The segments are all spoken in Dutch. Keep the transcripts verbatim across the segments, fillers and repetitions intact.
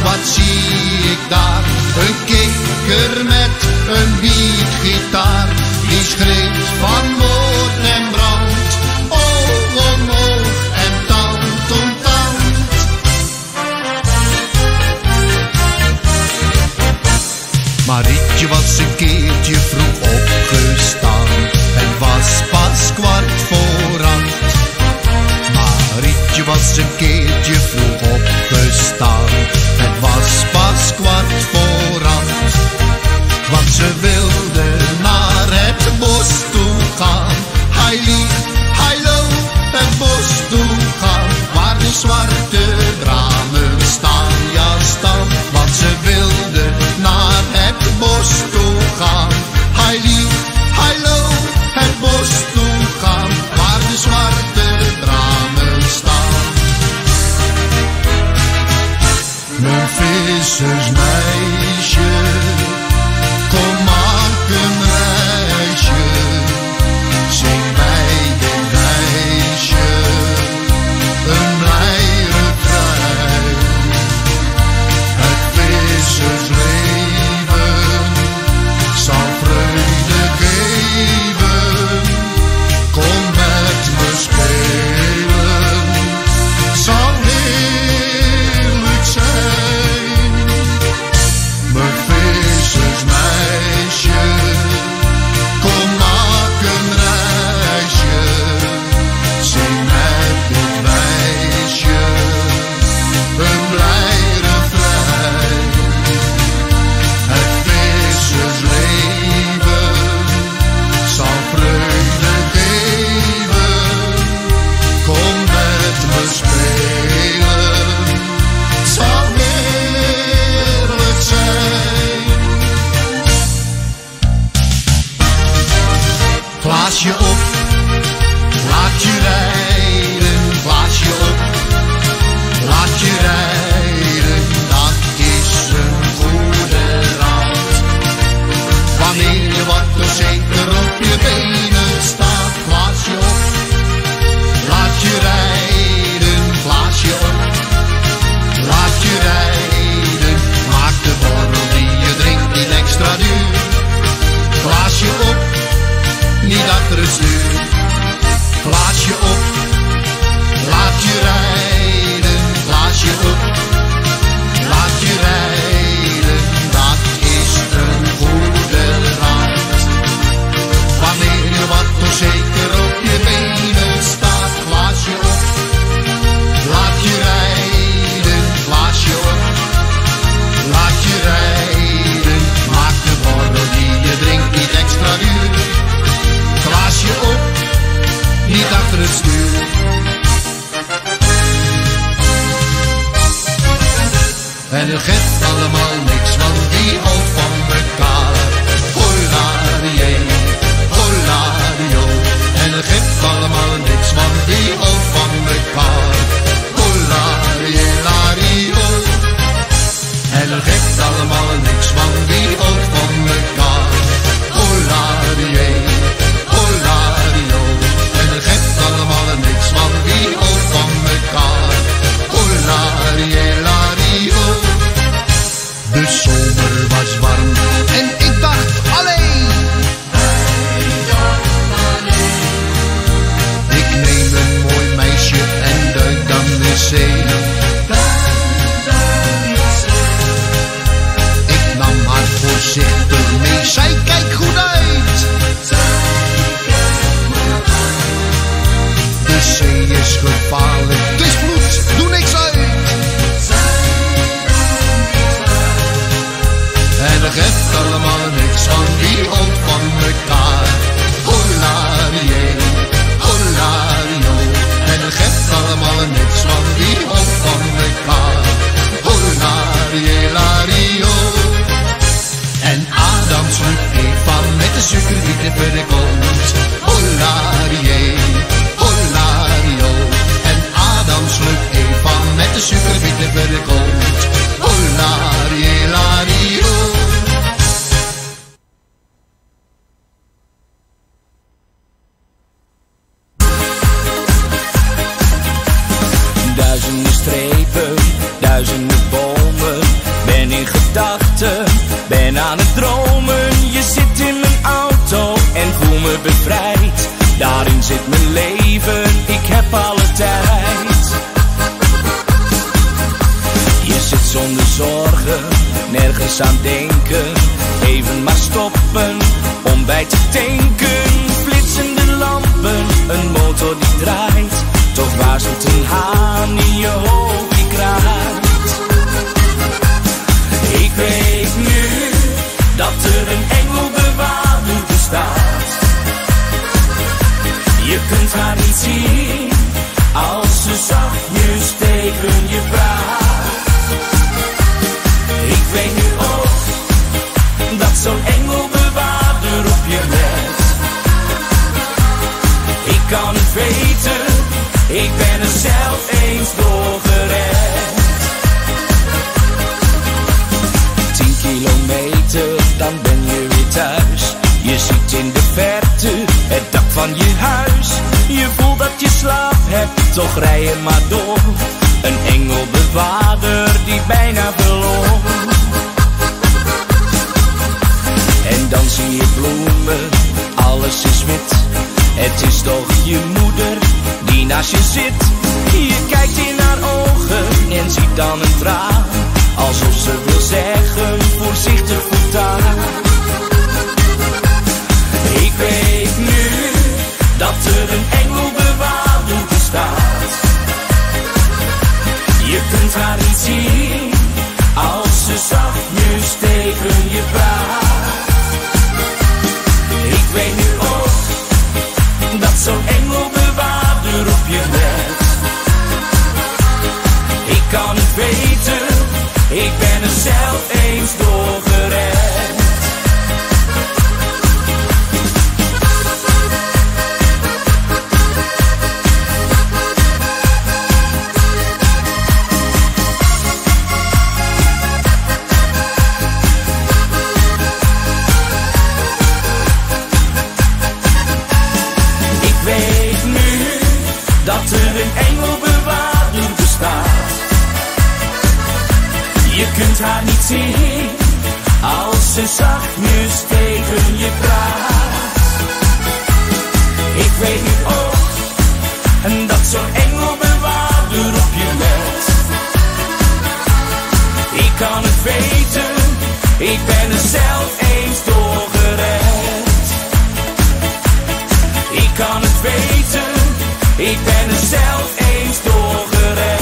wat zie ik daar? Een kikker met een wietgitaar, die schreeuwt van moord en brand, oog om oog en tand om tand. Marietje was een keertje vroeg opgestaan en was pas kwart voor acht. Marietje was een keertje vroeg opgestaan en was pas kwart voor acht. Want ze wilde naar het bos toe gaan. Hij liep, hij loopt het bos toe gaan, waar de zwarte bramen staan, ja staan. Want ze wilde naar het bos toe gaan. Hij liep, hij loopt het bos toe gaan, waar de zwarte bramen staan. Mijn vissersmeisje, kom maak een reisje, zing bij dit wijsje een blij refrein. Het vissersleven zal vreugde geven, kom met me spelen, zal heerlijk zijn. Mijn vissersmeisje, kom maak een reisje, zing met dit wijsje een blij refrein. Het vissersleven zal vreugde geven, kom met me spelen, zal heerlijk zijn. Glaasje op, laat je rijden, glaasje op, laat je rijden, dat is een goede raad. Wanneer je wat onzeker op je benen staat, glaasje op, laat je rijden, glaasje op, laat je rijden. Maak de borrel die je drinkt niet extra duur. Glaasje op, niet achter het stuur. Glaasje op, laat je rijden, glaasje op, laat je rijden, dat is een goede raad. Wanneer je wat onzeker op je benen staat, glaasje op, laat je rijden, glaasje op, laat je rijden. Maak de borrel die je drinkt niet extra duur. Glaasje op, niet achter het stuur. En er geeft allemaal niks, want die houdt van mekaar. Hollarie, hollario. En er geeft allemaal niks, want die houdt van mekaar. Hollarie, lario. En er geeft allemaal niks, want die houdt van mekaar. Hollarie, hollario. En er geeft allemaal niks, want die houdt van mekaar. Hollarie, lario. De zomer was warm en ik dacht alleen. Ik neem een mooi meisje en duik dan de zee. Ik nam haar voorzichtig mee, zij kijkt goed uit. De zee is gevaarlijk, het is bloed, doe niks uit. En er geeft allemaal niks, want die houdt van mekaar. Hollarie, hollario. En er geeft allemaal niks, want die houdt van mekaar. Hollarie, lario. En Adam sloeg Eva met de suikerwieten voor de kont. Hollarie, hollario. En Adam sloeg Eva met de suikerwieten voor de kont. Hollarie, lario. Duizenden strepen, duizenden bomen. buiten, ben aan het dromen. Je zit in mijn auto en voel me bevrijd. Daarin zit mijn leven, ik heb alle tijd. Je zit zonder zorgen, nergens aan denken. Even maar stoppen, om bij te tanken. Flitsende lampen, een motor die draait. Toch waarschuwt een haan in je hoofd die kraait. Ik weet nu dat er een engelbewaarder bestaat. Je kunt haar niet zien als ze zachtjes tegen je praat. Ik weet nu ook dat zo'n engelbewaarder op je let. Ik kan het weten, ik ben er zelf eens door gered. Tien kilometer, dan ben je weer thuis. Je ziet in de verte het dak van je huis. Je voelt dat je slaap hebt, toch rij je maar door. Een engelbewaarder die bijna verloor. En dan zie je bloemen, alles is wit. Het is toch je moeder die naast je zit. Je kijkt in haar ogen en ziet dan een traan. Alsof ze wil zeggen, voorzichtig voortaan. Ik weet nu dat er een engelbewaarder bestaat. Je kunt haar niet zien als ze zachtjes tegen je praat. Ik weet nu ook dat zo'n engelbewaarder op je let. Ik kan het weten, ik ben er zelf eens door gered. Dat er een engelbewaarder bestaat. Je kunt haar niet zien als ze zachtjes tegen je praat. Ik weet nu ook dat zo'n engelbewaarder op je let. Ik kan het weten, ik ben er zelf eens door gered. Ik kan het weten, ik ben er zelf eens door gered.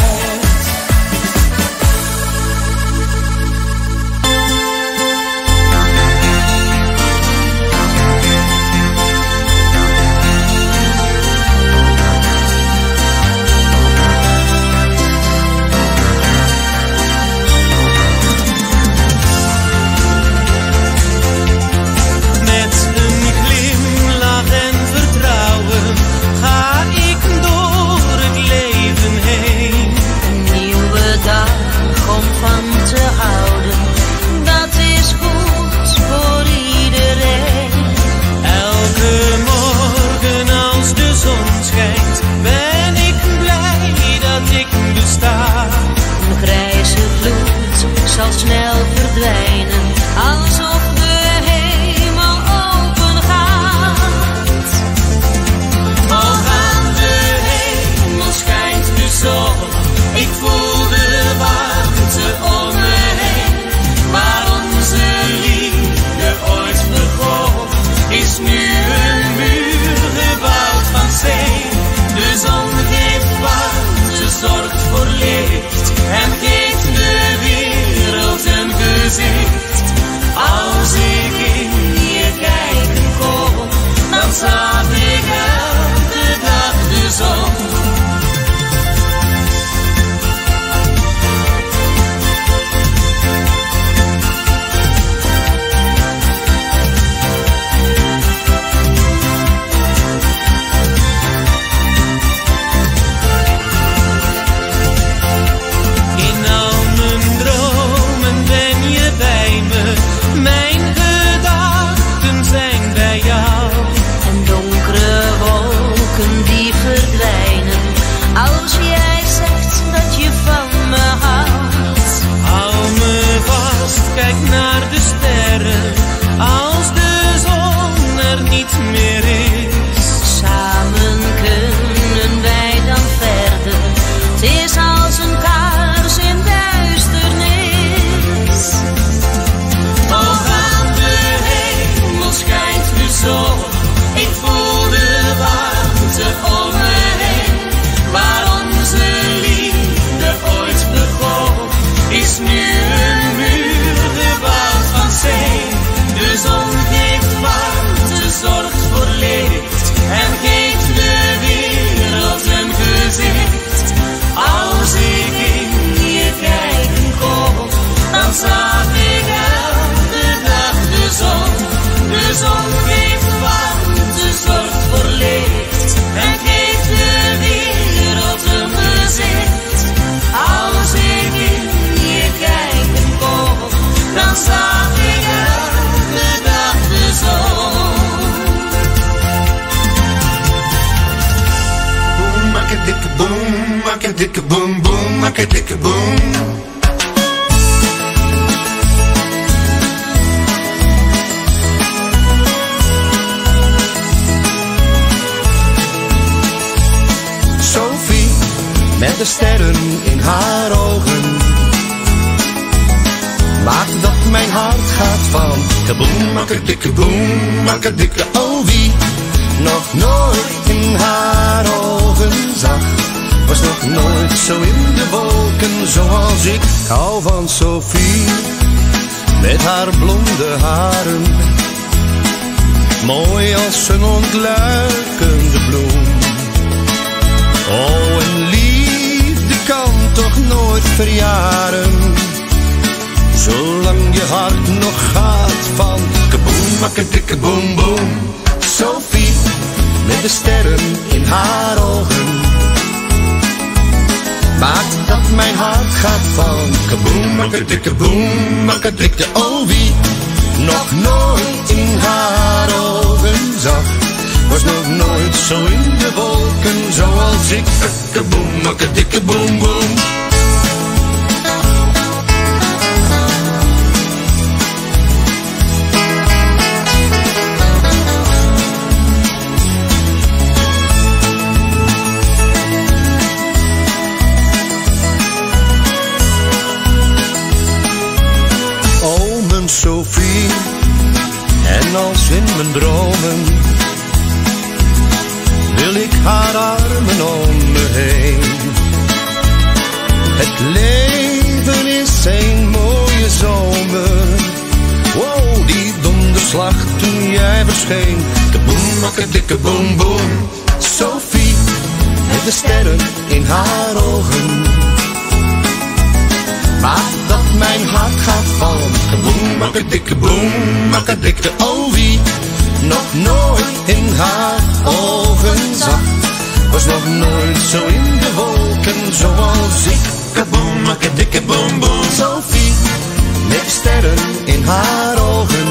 Met een glimlach en vertrouwen ga ik door het leven maak dikke boom. Sophie, met de sterren in haar ogen, maakt dat mijn hart gaat van kaboom, maak dikke boom, maak dikke. Oh, wie nog nooit in haar ogen zag, was nog nooit zo in de wolken zoals ik. Hou van Sophie, met haar blonde haren, mooi als een ontluikende bloem. Oh, een liefde kan toch nooit verjaren, zolang je hart nog gaat van kaboom, maak dikke boom boom. Sophie, met de sterren in haar ogen, maakt dat mijn hart gaat van kaboom, maak dikke boom, maak dikke. Oh, wie nog nooit in haar ogen zag, was nog nooit zo in de wolken zoals ik. Kaboom, maak dikke boom boom. Sophie, en als in mijn dromen wil ik haar armen om me heen. Het leven is een mooie zomer, wow, die donderslag toen jij verscheen. Kaboom, maak dikke boom boom. Sophie, met de sterren in haar ogen, maakt dat mijn hart gaat van kaboom, maak dikke boom, maak dikke. Oh, wie nog nooit in haar ogen zag, was nog nooit zo in de wolken zoals ik. Kaboom, maak dikke boom boom. Sophie, met sterren in haar ogen,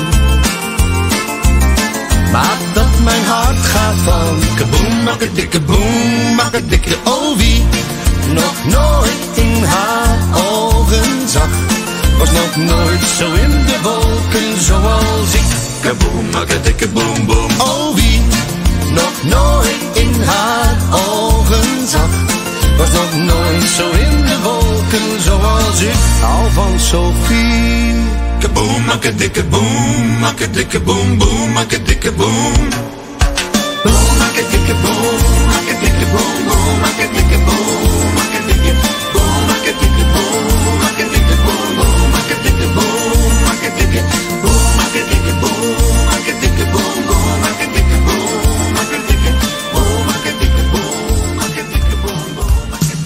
maakt dat mijn hart gaat van kaboom, maak dikke boom, maak dikke. Oh, wie nog nooit in haar ogen zag, was nog nooit zo in de wolken zoals ik. Kaboom, maak dikke boom boom. Oh, wie nog nooit in haar ogen zag, was nog nooit zo in de wolken zoals ik. Hou van Sophie. Kaboom, maak dikke boom, maak dikke boom boom, maak dikke boom. Boom, maak dikke boom, maak dikke boom boom, maak dikke boom, maak dikke boom, maak dikke boom, maak dikke boom boom, maak dikke boom, maak dikke boom, maak dikke boom, maak dikke boom boom, maak dikke boom, maak dikke boom, maak dikke boom, maak dikke boom boom, maak dikke.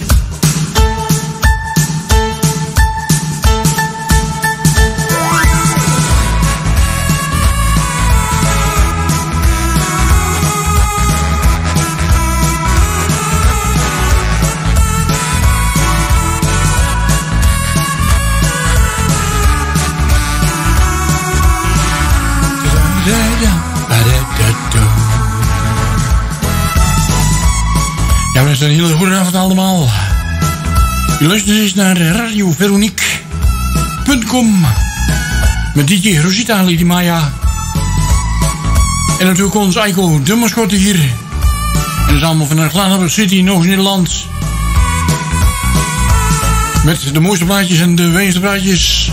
Ja, mensen, een hele goede avond allemaal. U luistert eens naar radio veronique punt com met D J Rosita, Lady Maya. En natuurlijk ons Eiko, de mascotte hier. En dat is allemaal vanuit Gladenburg City in Oost-Nederland. Met de mooiste plaatjes en de weinigste plaatjes.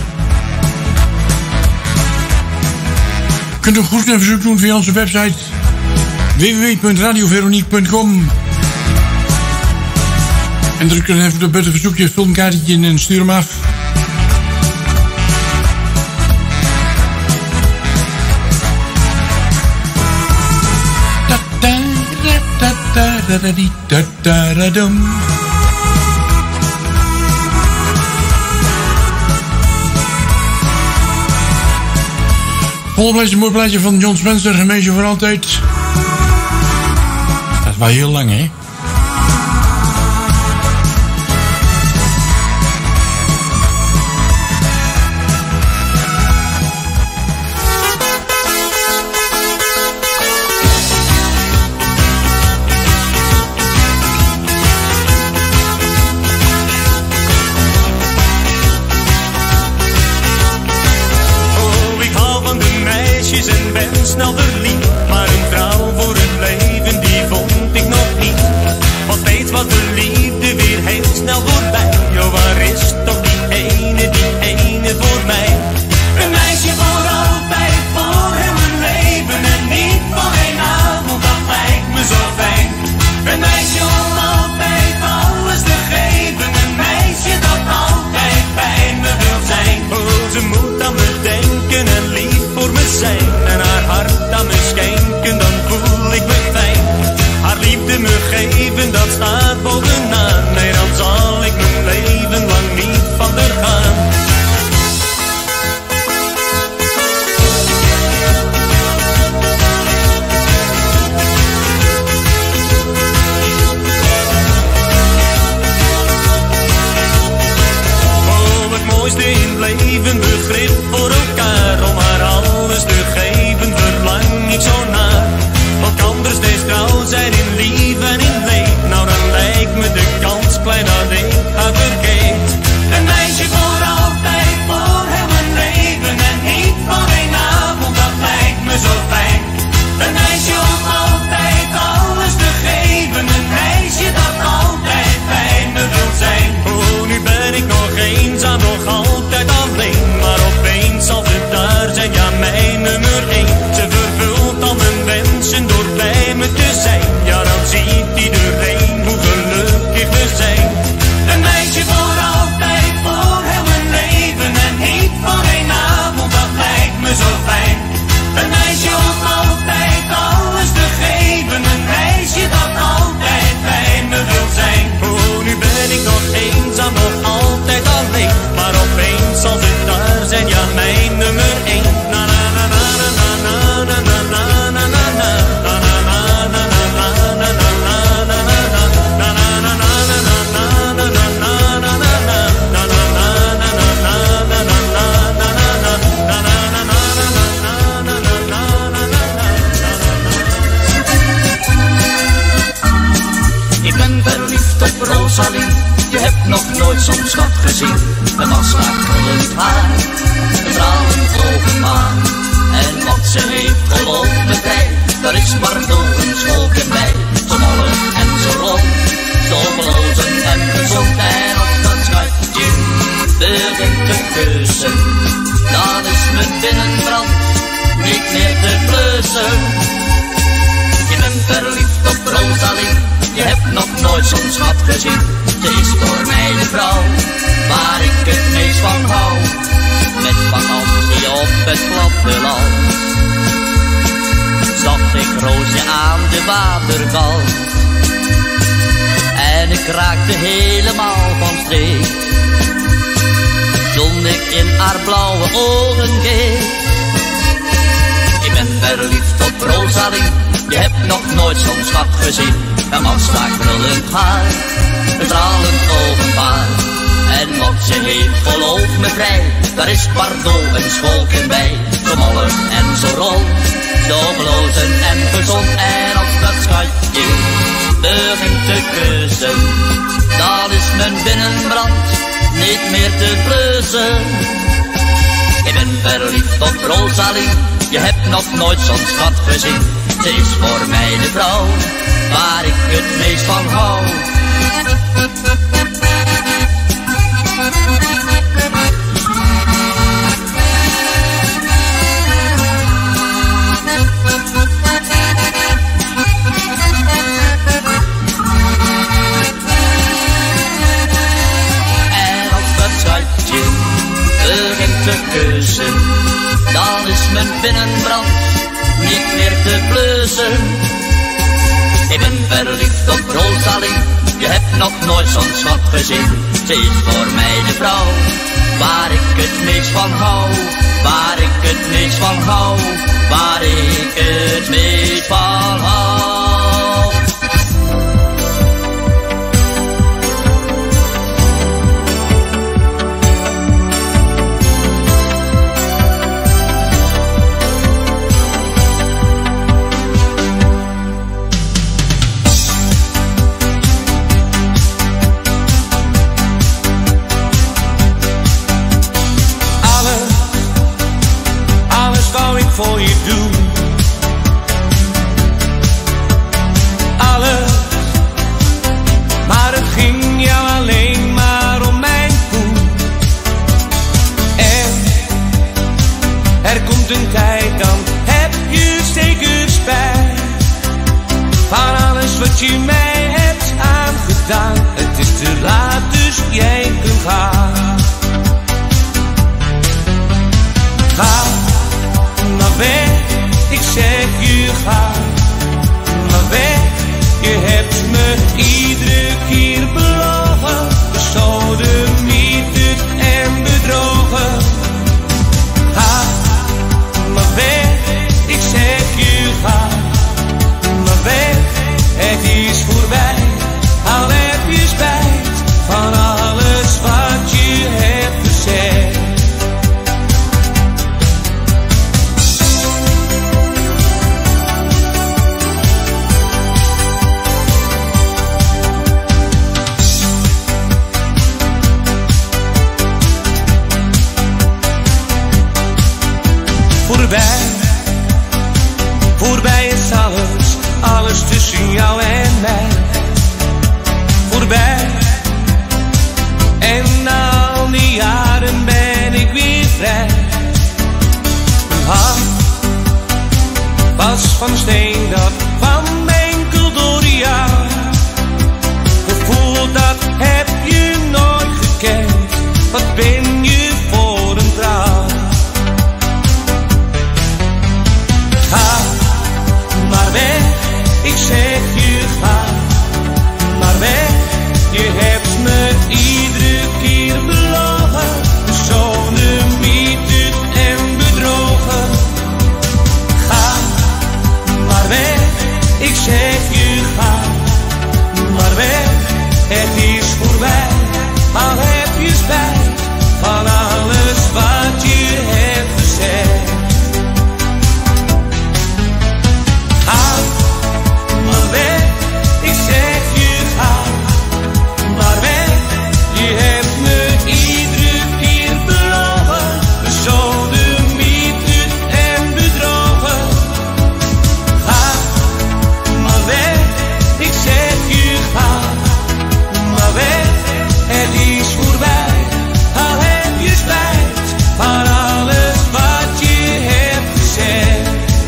Je kunt ook goed een verzoek doen via onze website w w w punt radio veronique punt com. En druk dan even op het verzoekje, vul een kaartje in en stuur hem af. Volgende plaatje, een mooi plaatje van John Spencer, een meisje voor altijd. Dat is wel heel lang, hè? snel verliefd. Maar een vrouw voor het leven, die vond ik nog niet. Want steeds was de liefde weer heel snel voorbij. Jo, waar is toch die ene, die ene voor mij? Een meisje voor altijd, voor heel mijn leven. En niet van één avond, dat lijkt me zo fijn. Een meisje om altijd alles te geven. Een meisje dat altijd bij me wil zijn. Oh, ze moet aan me denken en lief voor me zijn. En haar hart aan me schenken, dan voel ik me fijn. Haar liefde me geven, dat staat bovenaan. Nee, dan zal ik mijn leven lang niet van haar gaan. In het leven begrip voor elkaar. Om haar alles te geven verlang ik zo naar. Wat anders des trouw zijn in lief en in leed. Nou dan lijkt me de kans klein dat ik haar vergeet. Een meisje voor altijd, voor heel mijn leven. En niet van één avond, dat lijkt me zo fijn. Een meisje om altijd alles te geven. Een meisje dat altijd bij me wil zijn. Oh, nu ben ik nog eenzaam, nog altijd alleen. Maar opeens zal ze daar zijn, ja mijn nummer één. Ze vervult al mijn wensen door bij me te zijn. Ja, dan ziet iedereen hoe gelukkig we zijn. Een meisje voor altijd, voor heel mijn leven. En niet van één avond, dat lijkt me zo fijn. Een meisje om altijd alles te geven. Een meisje dat altijd bij me wil zijn. Oh, nu ben ik nog eenzaam, nog altijd alleen. Maar opeens zal ze daar zijn, ja mijn nummer één. Na na na na na na na na na na na na. Na na na na na na na na na na na. Na na na na na na na na na na na na. Na na na na na na na na na na na. Na na na na na na na na na. Ik ben verliefd op Rosalie. Je hebt nog nooit zo'n schat gezien. Een massa krullend haar, een stralend ogenmaan. En wat ze heeft, geloof me vrij, daar is maar door een scholken bij. Zo mollig en zo rond, zo belozen en gezond. En op dat schatje begint te kussen, dan is mijn binnenbrand niet meer te blussen. Je bent verliefd op Rosalie, je hebt nog nooit zo'n schat gezien. Ze is voor mij de vrouw waar ik het meest van hou. Met vakantie op het platteland zag ik Roosje aan de waterkant. En ik raakte helemaal van streek toen ik in haar blauwe ogen keek. Ik ben verliefd op Rosalie, je hebt nog nooit zo'n schat gezien. Een massa krullend haar, een stralend ogenpaar. En wat ze heeft, geloof me vrij, daar is pardon een scholken bij. Zo mollig en zo rond, zo blozen en gezond. En als dat schatje begint te kussen, dan is mijn binnenbrand niet meer te blussen. Ik ben verliefd op Rosalie, je hebt nog nooit zo'n schat gezien. Ze is voor mij de vrouw waar ik het meest van hou. En als dat schatje begint te kussen, dan is mijn binnenbrand niet meer te blussen. Ik ben verliefd op Rosalie, je hebt nog nooit zo'n schat gezien. Ze is voor mij de vrouw waar ik het meest van hou. Waar ik het meest van hou. Waar ik het meest van hou. Voor je doen, je mij hebt aangedaan. Het is te laat, dus jij kunt gaan. Ga maar weg, ik zeg je ga maar weg. Je hebt me iedere keer belogen, besodemieterd en bedrogen. Ga maar weg, ik zeg je ga maar weg. Het is voorbij, al heb je spijt van alles wat je hebt gezegd. Voorbij, voorbij is alles, alles tussen jou en mij. Voorbij, en na al die jaren ben ik weer vrij. Mijn hart was van steen, dat kwam enkel door jou. Gevoel dat heb je nooit gekend, wat ben je voor een trouw. Ga maar weg, ik zeg je ga maar weg. Je hebt me iedere keer belogen, besodemieterd en bedrogen. Ga maar weg, ik zeg je ga maar weg. Het is voorbij, al heb je spijt van alles wat je hebt gezegd. Ga maar weg, ik zeg je ga maar weg. Je hebt me iedere keer belogen, besodemieterd en bedrogen. Ga maar weg, ik zeg je ga maar weg. Het is voorbij, al heb je spijt van alles wat je hebt gezegd.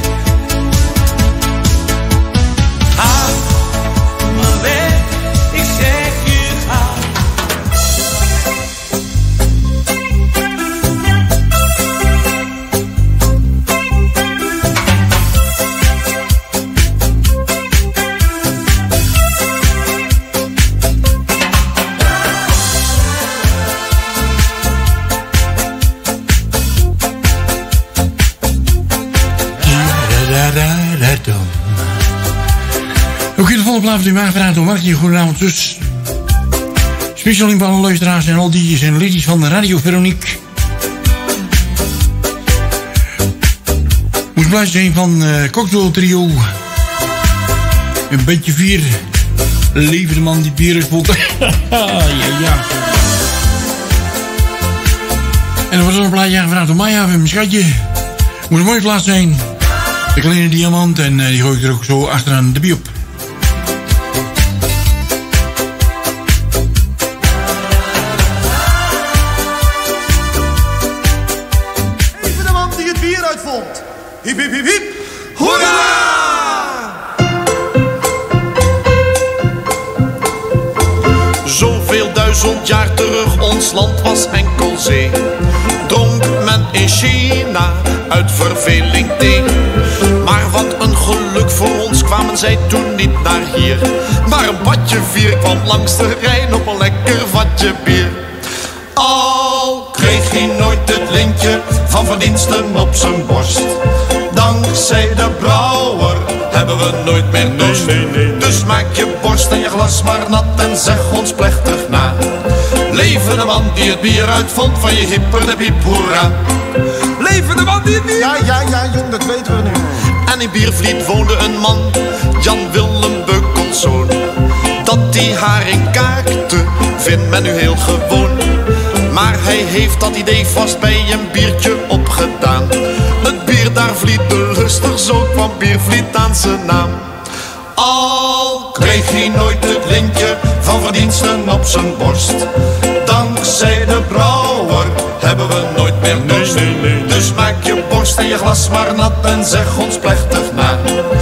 Ga maar weg, ik zeg je ga. Ook in de volle plaats die mij gevraagd door Markje. Goedenavond, zus. Speciaal in alle luisteraars en al die en ladies van de Radio Veronique. Moest blij zijn van uh, Cocktail Trio. Een beetje vier. Levende man die bier is vol. Ja, ja. En dan was er een plaatje aangevraagd door Maya, mijn schatje. Moet een mooie plaats zijn. De kleine diamant en uh, die gooi ik er ook zo achteraan de biop. Even de man die het bier uitvond. Hiep, hiep, hiep, hiep. Hoera! Zoveel duizend jaar terug, ons land was enkel zee. Dronk men in China uit verveling thee. Maar wat een geluk voor ons kwamen zij toen niet naar hier. Maar een badje vier kwam langs de Rijn op een lekker vatje bier. Al kreeg hij nooit het lintje van verdiensten op zijn borst. Dankzij de brouwer hebben we nooit meer dorst. Nee, nee, nee, nee. Dus maak je borst en je glas maar nat en zeg ons plechtig na. Leven de man die het bier uitvond van je hipper de piep hoera. Leven de man die het bier... Ja, ja, ja, jong, dat weten we nu. En in Biervliet woonde een man, Jan Willem Beukelszoon. Dat die haring kaakte, vindt men nu heel gewoon. Maar hij heeft dat idee vast bij een biertje opgedaan. Het bier daar vliet de lustig, zo kwam Biervliet aan zijn naam. Al kreeg hij nooit het lintje van verdiensten op zijn borst. Dankzij de brouwer hebben we nooit meer dorst. Nee, nee, nee. Dus maak je borst en je glas maar nat en zeg ons plechtig na.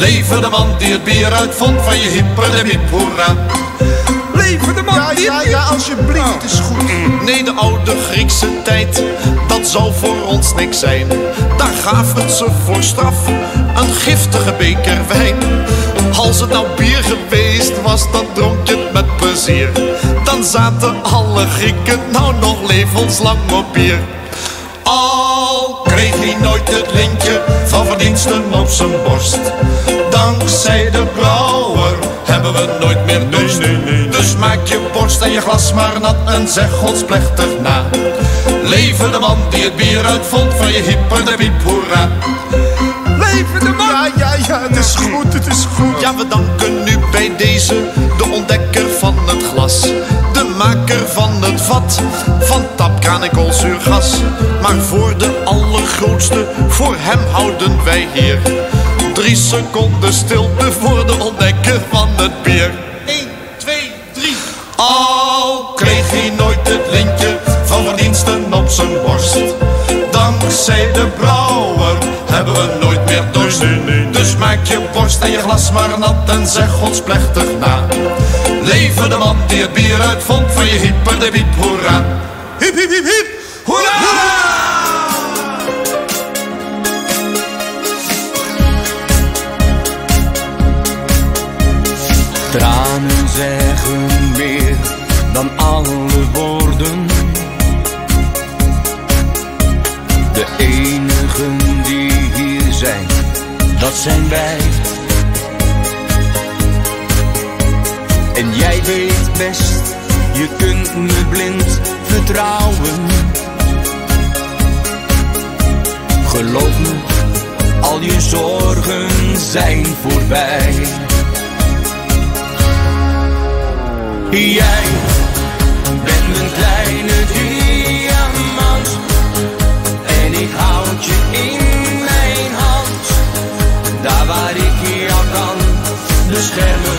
Leven de man die het bier uitvond van je hipper de hip hoera. Leven de man ja, die... Ja, ja, alsjeblieft, het is goed. Nee, de oude Griekse tijd, dat zou voor ons niks zijn. Daar gaven ze voor straf een giftige beker wijn. Als het nou bier geweest was, dan dronk je het met plezier. Dan zaten alle Grieken nou nog levenslang op bier. Al kreeg hij nooit het lintje van verdiensten op zijn borst. Dankzij de brouwer hebben we nooit meer dorst. Nee, nee, nee, nee. Dus maak je borst en je glas maar nat en zeg ons plechtig na. Leven de man die het bier uitvond van je hipper de piep hoera. Leven de man! Ja, ja, ja, het is goed, het is goed. Ja, we danken nu bij deze de ontdekker van het glas. De maker van het vat, van tapkraan en koolzuurgas. Maar voor de allergrootste, voor hem houden wij hier drie seconden stilte voor de ontdekker van het bier. één, twee, drie. Al kreeg hij nooit het lintje van verdiensten op zijn borst. Dankzij de brouwer hebben we nooit meer dorst. Nee, nee, nee. Dus maak je borst en je glas maar nat en zeg ons plechtig na. Leven de man die het bier uitvond van je hipper de piep hoera. Hip, hip, hip, hip. Hoera! Hoera! Tranen zeggen meer dan alle woorden. De enigen die hier zijn, dat zijn wij. En jij weet best, je kunt me blind vertrouwen. Geloof me, al je zorgen zijn voorbij. Jij bent mijn kleine diamant en ik houd je in mijn hand. Daar waar ik jou kan beschermen.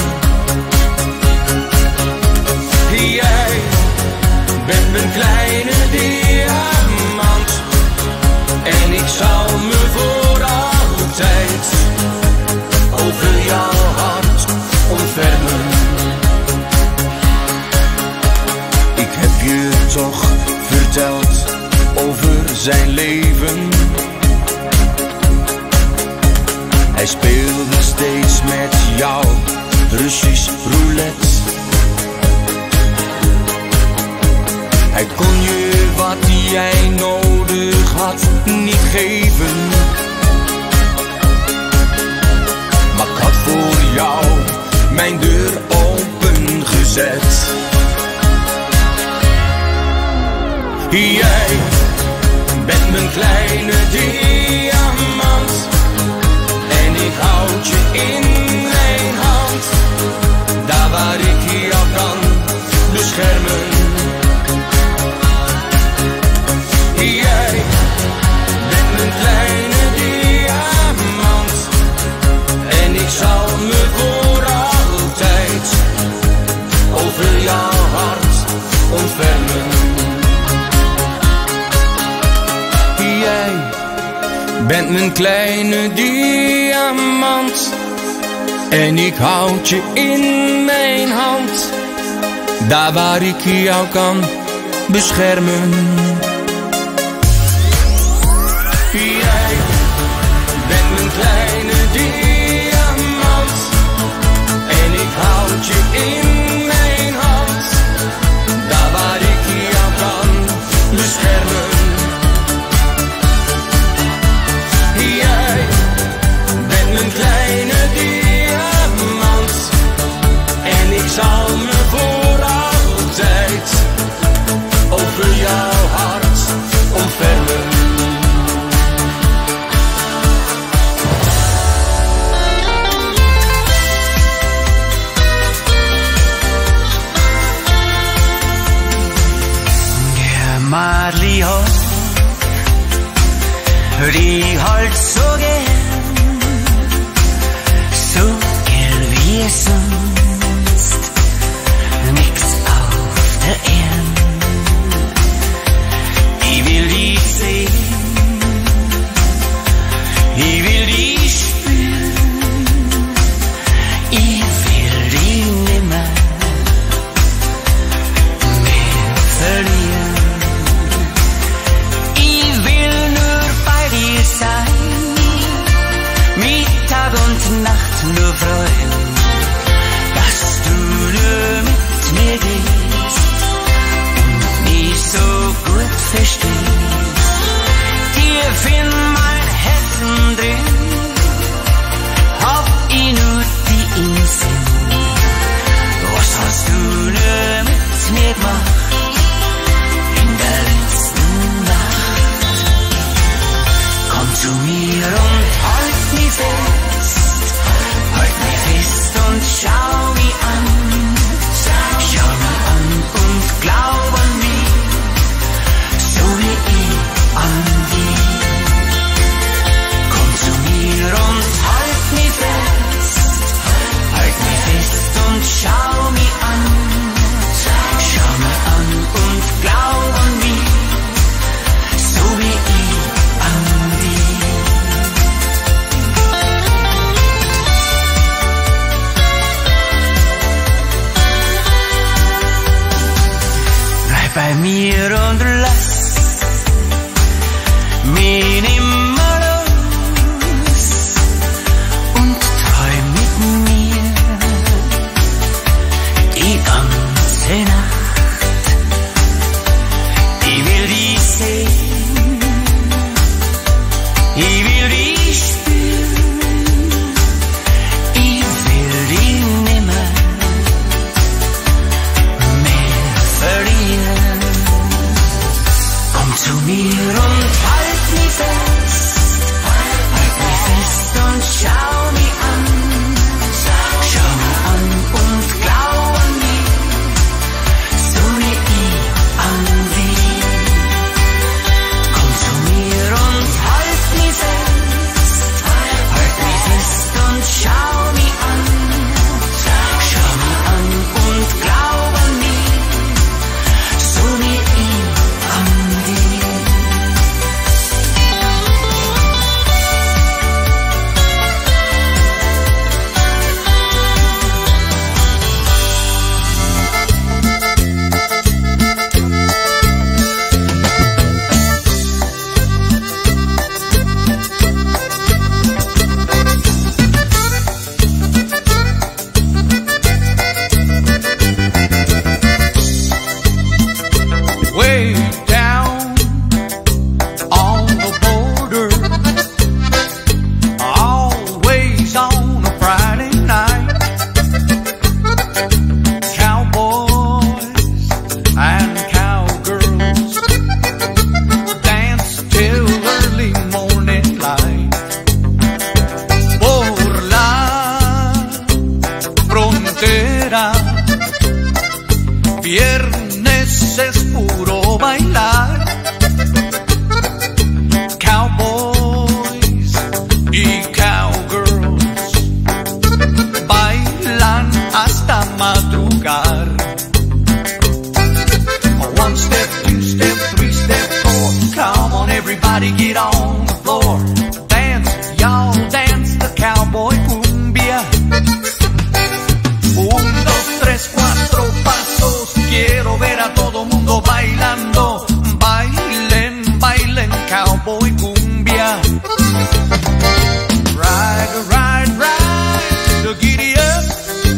Jij bent mijn kleine diamant en ik zal me voor altijd over jouw hart ontfermen. Ik heb je toch verteld over zijn leven. Hij speelde steeds met jou Russisch roulette. Hij kon je wat jij nodig had niet geven. Maar ik had voor jou mijn deur opengezet. Jij bent mijn kleine diamant en ik houd je in mijn hand. Daar waar ik jou kan beschermen. Jij bent mijn kleine diamant en ik zal me voor altijd over jouw hart ontfermen. Jij bent mijn kleine diamant en ik houd je in mijn hand. Daar waar ik jou kan beschermen. Jij bent mijn kleine diamant en ik houd je in mijn hand. Daar waar ik jou kan beschermen. Jij bent mijn kleine diamant en ik zal me voor altijd over jouw hart ontfermen. 말리호 리헐 속에 숲길 위에 sonst nix auf der Erde. Ich will dich sehen, ich will dich spüren, verstehst. Tief in mein Herzen drin hab ich nur die Insel. Was hast du nur mit mir gemacht in der letzten Nacht? Komm zu mir und halt mich fest, halt mich fest und schau mich an. Schau mich an und glaub an mich, so wie ich an dich. Komm zu mir und halt mich fest, halt mich fest und schau mich an. Schau mich an und glaub an mich, so wie ich an dich. Bleib bei mir und lass mich nimmer los und träum mit mir die ganze Nacht. Ich will dich sehen, ich will dich spüren, ich will dich nimmer mehr verlieren. Komm zu mir und halt mich fest, halt mich fest und schau mich an. Schau mich an und glaub an mich, so wie ich an dich. Komm zu mir und halt mich fest, halt mich fest und schau mich an. Schau mich an und glaub an mich, so wie ich an dich. Way down on the border, always on a Friday night, cowboys and cowgirls dance till early morning light. Por la frontera, viernes es puro bailar. Cowboys y cowgirls bailan hasta madrugar. One step, two step, three step, four. Come on everybody, get on the floor. Dance, y'all dance the cowboy cumbia. Un, dos, tres, cuatro pasos. Quiero ver a todo mundo bailando. Bailen, bailen, cowboy cumbia. Ride, ride, ride, giddy up.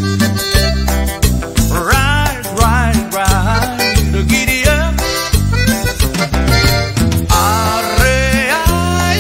Ride, ride, ride, giddy up. Arre, ay,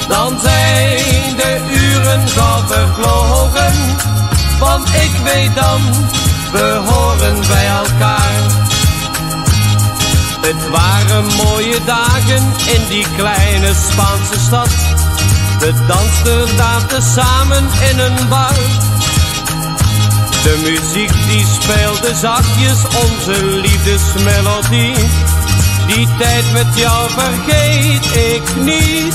Dan zijn de uren gauw vervlogen, want ik weet dan, we horen bij elkaar. Het waren mooie dagen in die kleine Spaanse stad. We dansten daar tezamen in een bar. De muziek die speelde zachtjes onze liefdesmelodie. Die tijd met jou vergeet ik niet.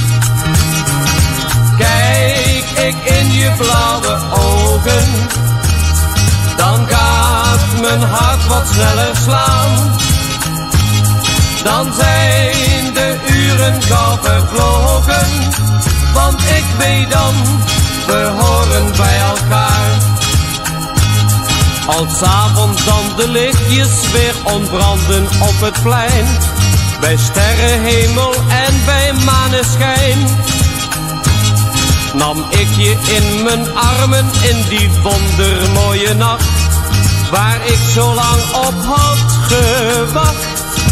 Kijk ik in je blauwe ogen, dan gaat mijn hart wat sneller slaan. Dan zijn de uren gauw vervlogen, want ik weet dan, we horen bij elkaar. Als avond dan de lichtjes weer ontbranden op het plein, bij sterrenhemel en bij maneschijn, nam ik je in mijn armen in die wondermooie nacht, waar ik zo lang op had gewacht.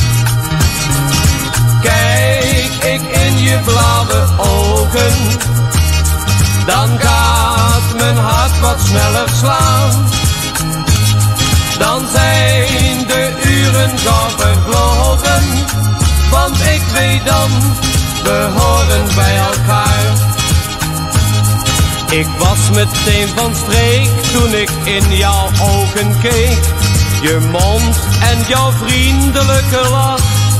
Kijk ik in je blauwe ogen, dan gaat mijn hart wat sneller slaan. Dan zijn de uren gauw vervlogen, want ik weet dan, we horen bij elkaar. Ik was meteen van streek toen ik in jouw ogen keek, je mond en jouw vriendelijke lach.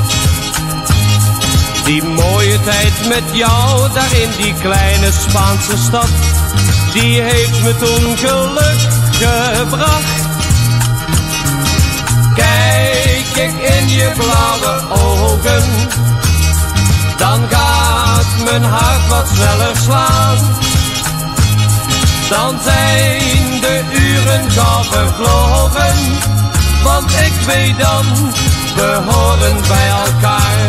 Die mooie tijd met jou daar in die kleine Spaanse stad, die heeft me toen geluk gebracht. Kijk ik in je blauwe ogen, dan gaat mijn hart wat sneller slaan. Dan zijn de uren gauw vervlogen, want ik weet dan, we horen bij elkaar.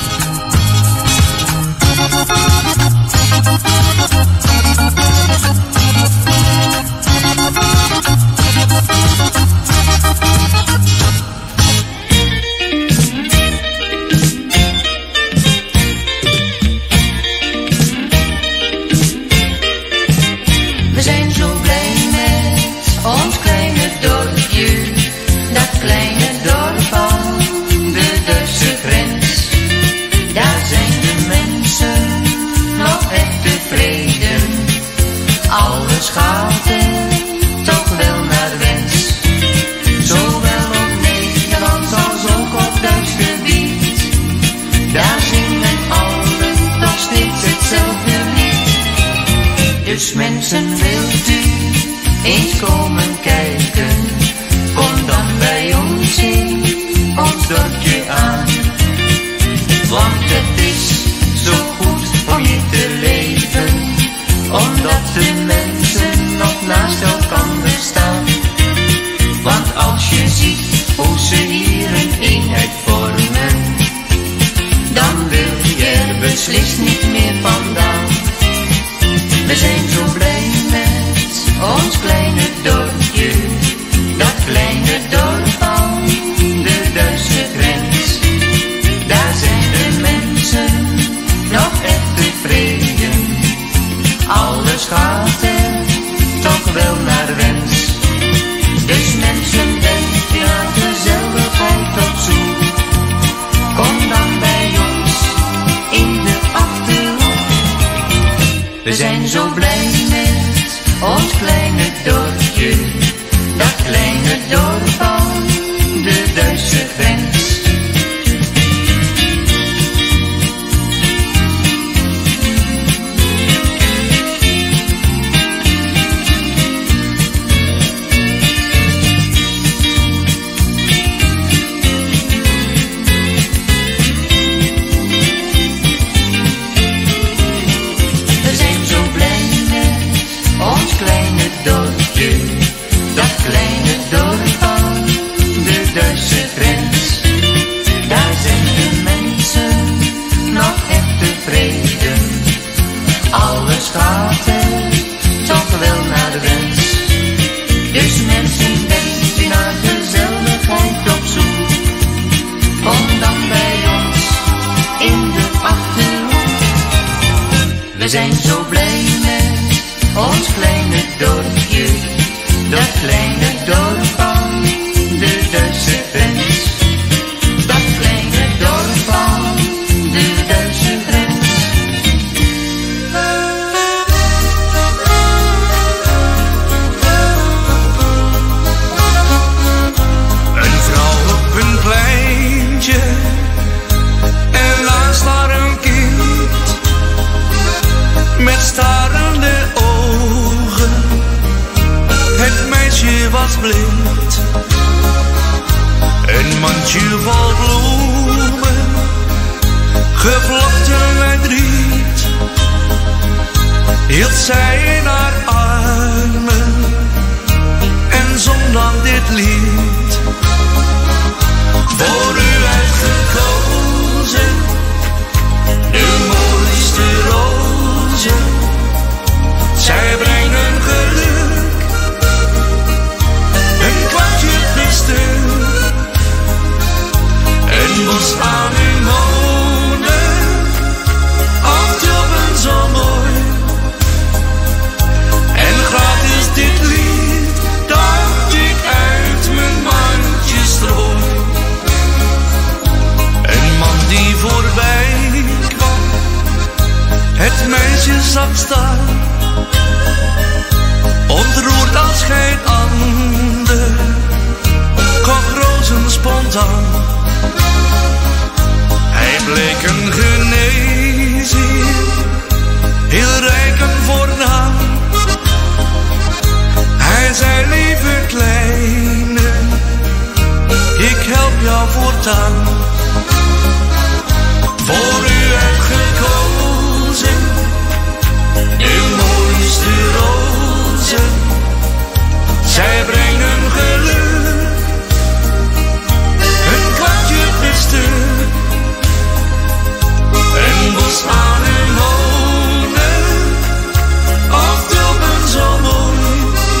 We zijn zo blij met ons kleine dorpje, dat kleine dorp aan de Duitse grens. Daar zijn de mensen nog echt tevreden, alles gaat er toch wel naar wens. Zowel op Nederlands als ook op Duits gebied, daar zingen allen toch steeds hetzelfde lied. Dus mensen, wilt u eens komen kijken, kom dan bij ons in ons dorpje aan. Want het is zo goed om hier te leven, omdat de mensen nog naast elkaar staan. Want als je ziet hoe ze hier een eenheid vormen, dan wil je er beslist niet meer vandaan. We zijn zo blij met ons kleine dorpje, dat kleine dorp aan de Duitse grens. Daar zijn de mensen nog echt tevreden, alles gaat er toch wel naar wens. Dus mensen, denkt u aan gezelligheid op zoek, kom dan bij ons in de Achterhoek. We zijn zo blij met ons kleine dorpje, dat kleine dorp aan de Duitse grens. zijn zo blij met ons kleine dorpje, dat kleine dorp van de Duitse grens. Dat kleine dorp van de Duitse grens. Een vrouw op een pleintje en naast haar een kind met starende ogen. Het meisje was blind. Een mandje vol bloemen, gevlochten met riet, hield zij in haar armen en zong dan dit lied. Voor u uitgekozen, de mooiste rozen, zij brengen geluk, een kwartje pisten, een bos aan hun wonen, aftoppen zo mooi. En gratis dit lied, dat ik uit mijn mandje strooi. Een man die voorbij kwam, het meisje zag staan, ontroerd als geen ander, kocht rozen spontaan. Hij bleek een geneesheer, heel rijk en voornaam. Hij zei, lieve kleine, ik help jou voortaan. Voor u uitgekozen, de mooiste rozen, zij brengen geluk, een kwartje per stuk, een bos aan hun wonen, aftoppen zo mooi.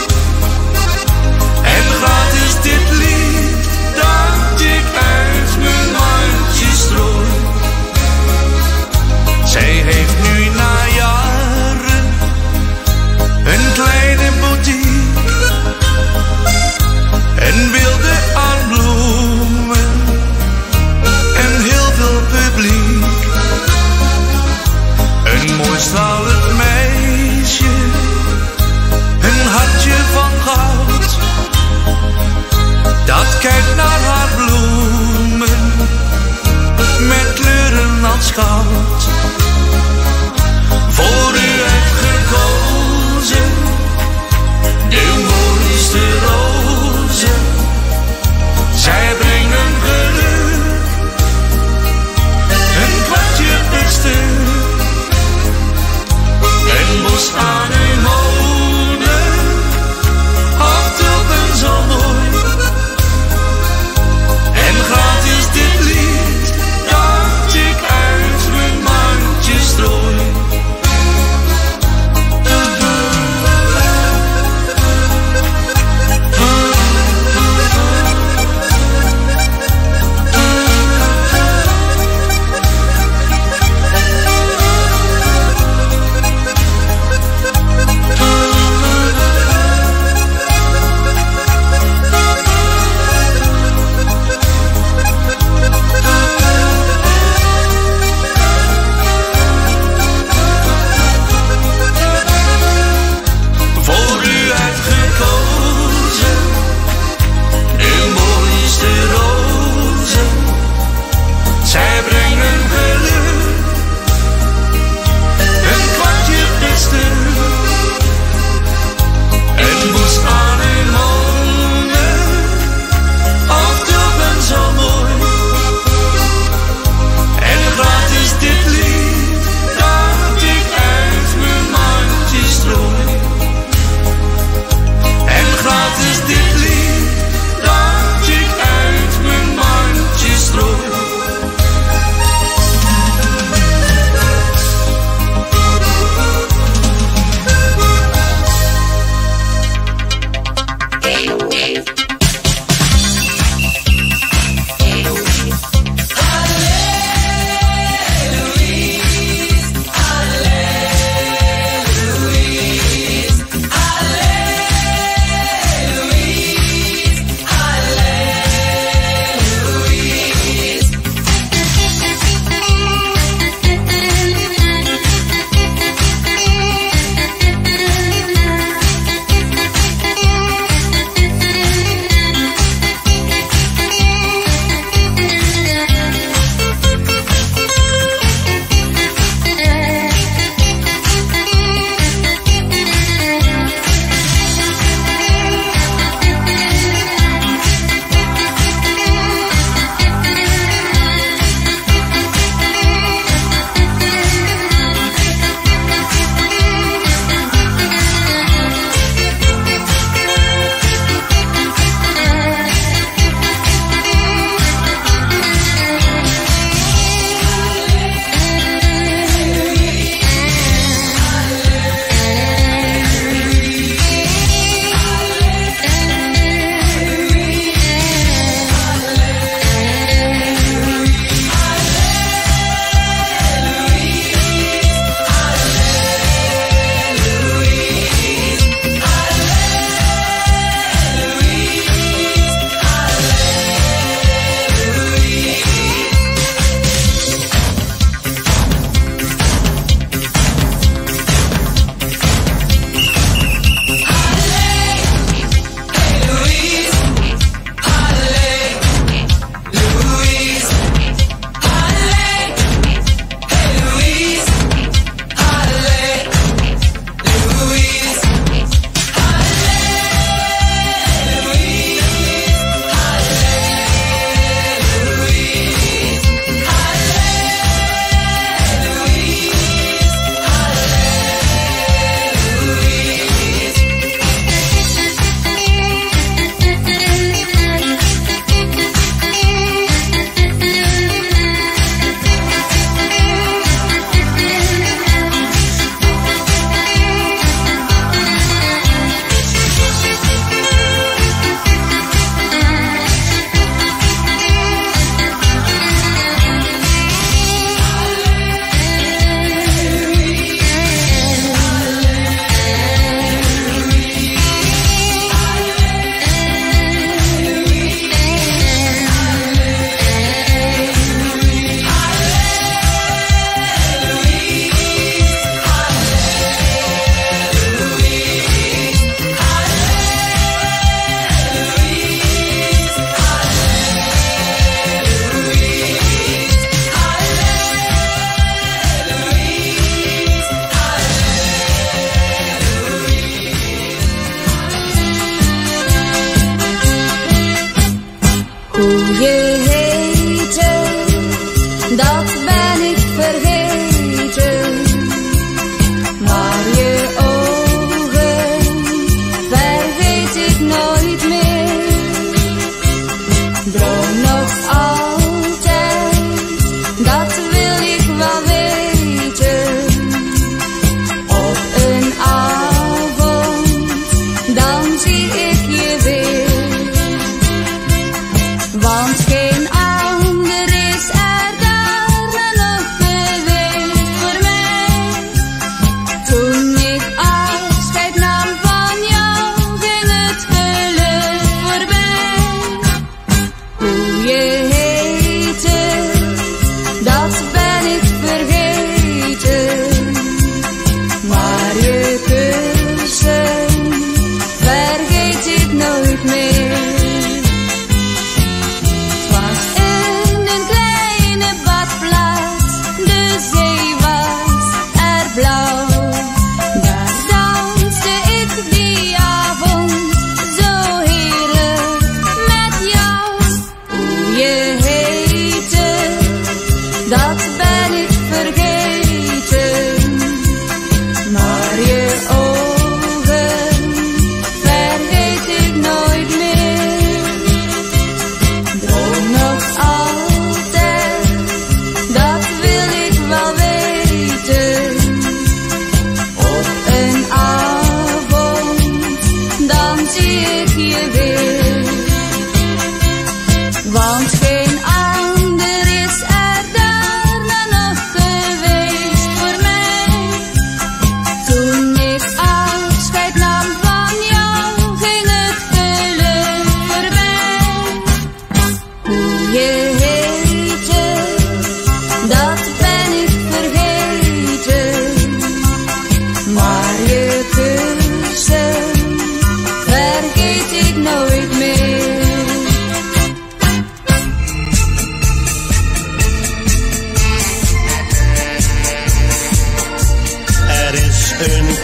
En gratis dit lied, dat ik uit mijn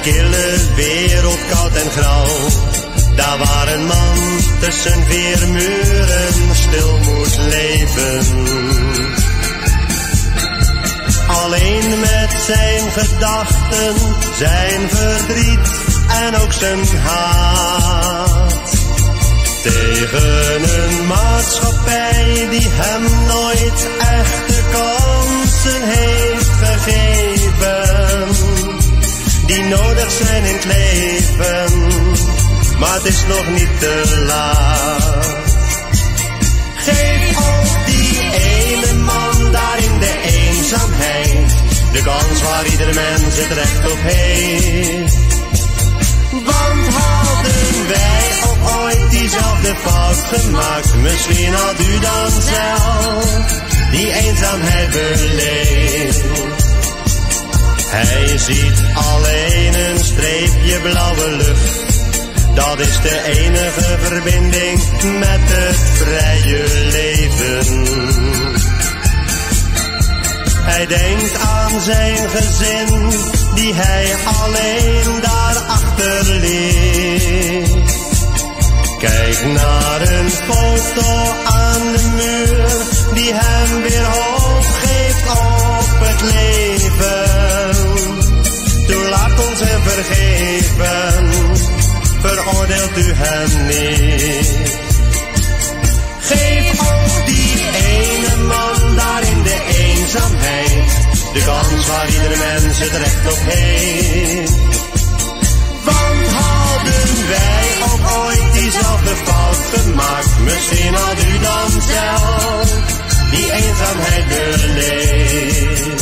kille wereld koud en grauw, daar waar een man tussen vier muren stil moet leven. Alleen met zijn gedachten, zijn verdriet en ook zijn haat. Tegen een maatschappij die hem nooit echte kansen heeft gegeven. Die nodig zijn in het leven, maar het is nog niet te laat. Geef ook die ene man daar in de eenzaamheid de kans waar ieder mens het recht op heeft. Want hadden wij ook ooit diezelfde fout gemaakt, misschien had u dan zelf die eenzaamheid beleefd. Hij ziet alleen een streepje blauwe lucht, dat is de enige verbinding met het vrije leven. Hij denkt aan zijn gezin, die hij alleen daar achterliet. Kijk naar een foto aan de muur, die hem weer hoop geeft op het leven. Toen laat ons hem vergeven, veroordeelt u hem niet. Geef ook die ene man daar in de eenzaamheid de kans waar ieder mens het recht op heeft. Want hadden wij ook ooit diezelfde fout gemaakt, misschien had u dan zelf die eenzaamheid beleefd.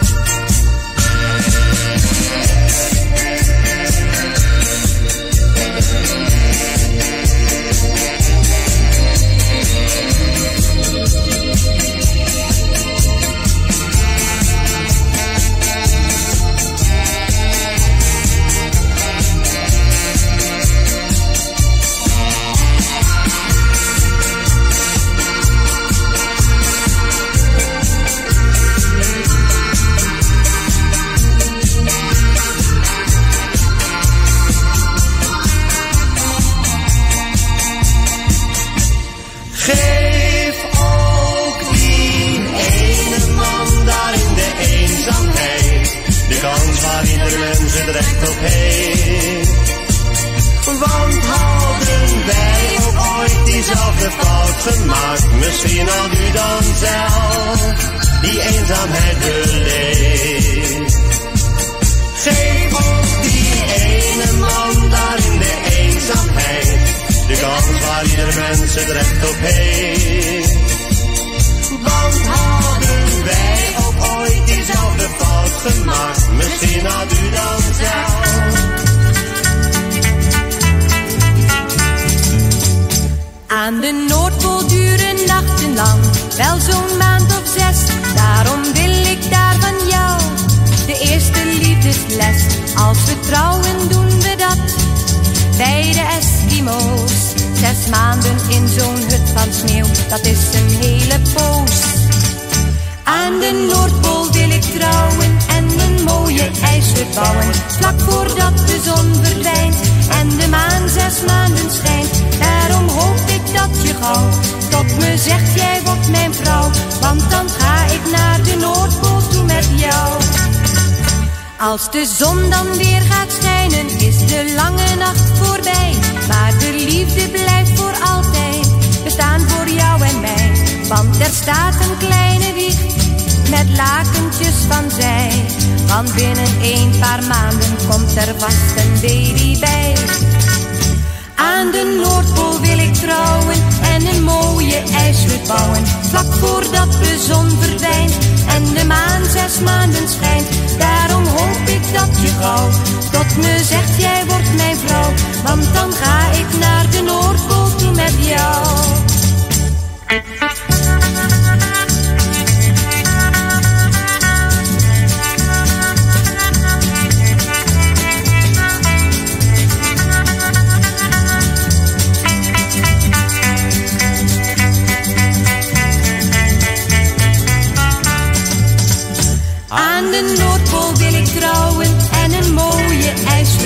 Recht op heeft. Want hadden wij ook ooit diezelfde fout gemaakt, misschien had u dan zelf die eenzaamheid beleefd. Geef ook die ene man daar in de eenzaamheid de kans waar ieder mens het recht op heeft. Want hadden wij ook ooit diezelfde fout gemaakt, misschien had u dan zelf. Aan de Noordpool duren nachten lang, wel zo'n maand of zes. Daarom wil ik daar van jou de eerste liefdesles. Als we trouwen doen we dat bij de Eskimo's. Zes maanden in zo'n hut van sneeuw, dat is een hele poos. Aan de Noordpool wil ik trouwen en een mooie ijshut bouwen. Vlak voordat de zon verdwijnt en de maan zes maanden schijnt. Daarom hoop ik dat je gauw tot me zegt jij wordt mijn vrouw. Want dan ga ik naar de Noordpool toe met jou. Als de zon dan weer gaat schijnen is de lange nacht voorbij. Maar de liefde blijft voor altijd bestaan voor jou en mij. Want er staat een kleine wieg met lakentjes van zij. Want binnen een paar maanden komt er vast een baby bij. Aan de Noordpool wil ik trouwen en een mooie ijshut bouwen. Vlak voordat de zon verdwijnt en de maan zes maanden schijnt. Daarom hoop ik dat je gauw tot me zegt jij wordt mijn vrouw. Want dan ga ik naar de Noordpool toe met jou. Aan de Noordpool wil ik trouwen en een mooie ijs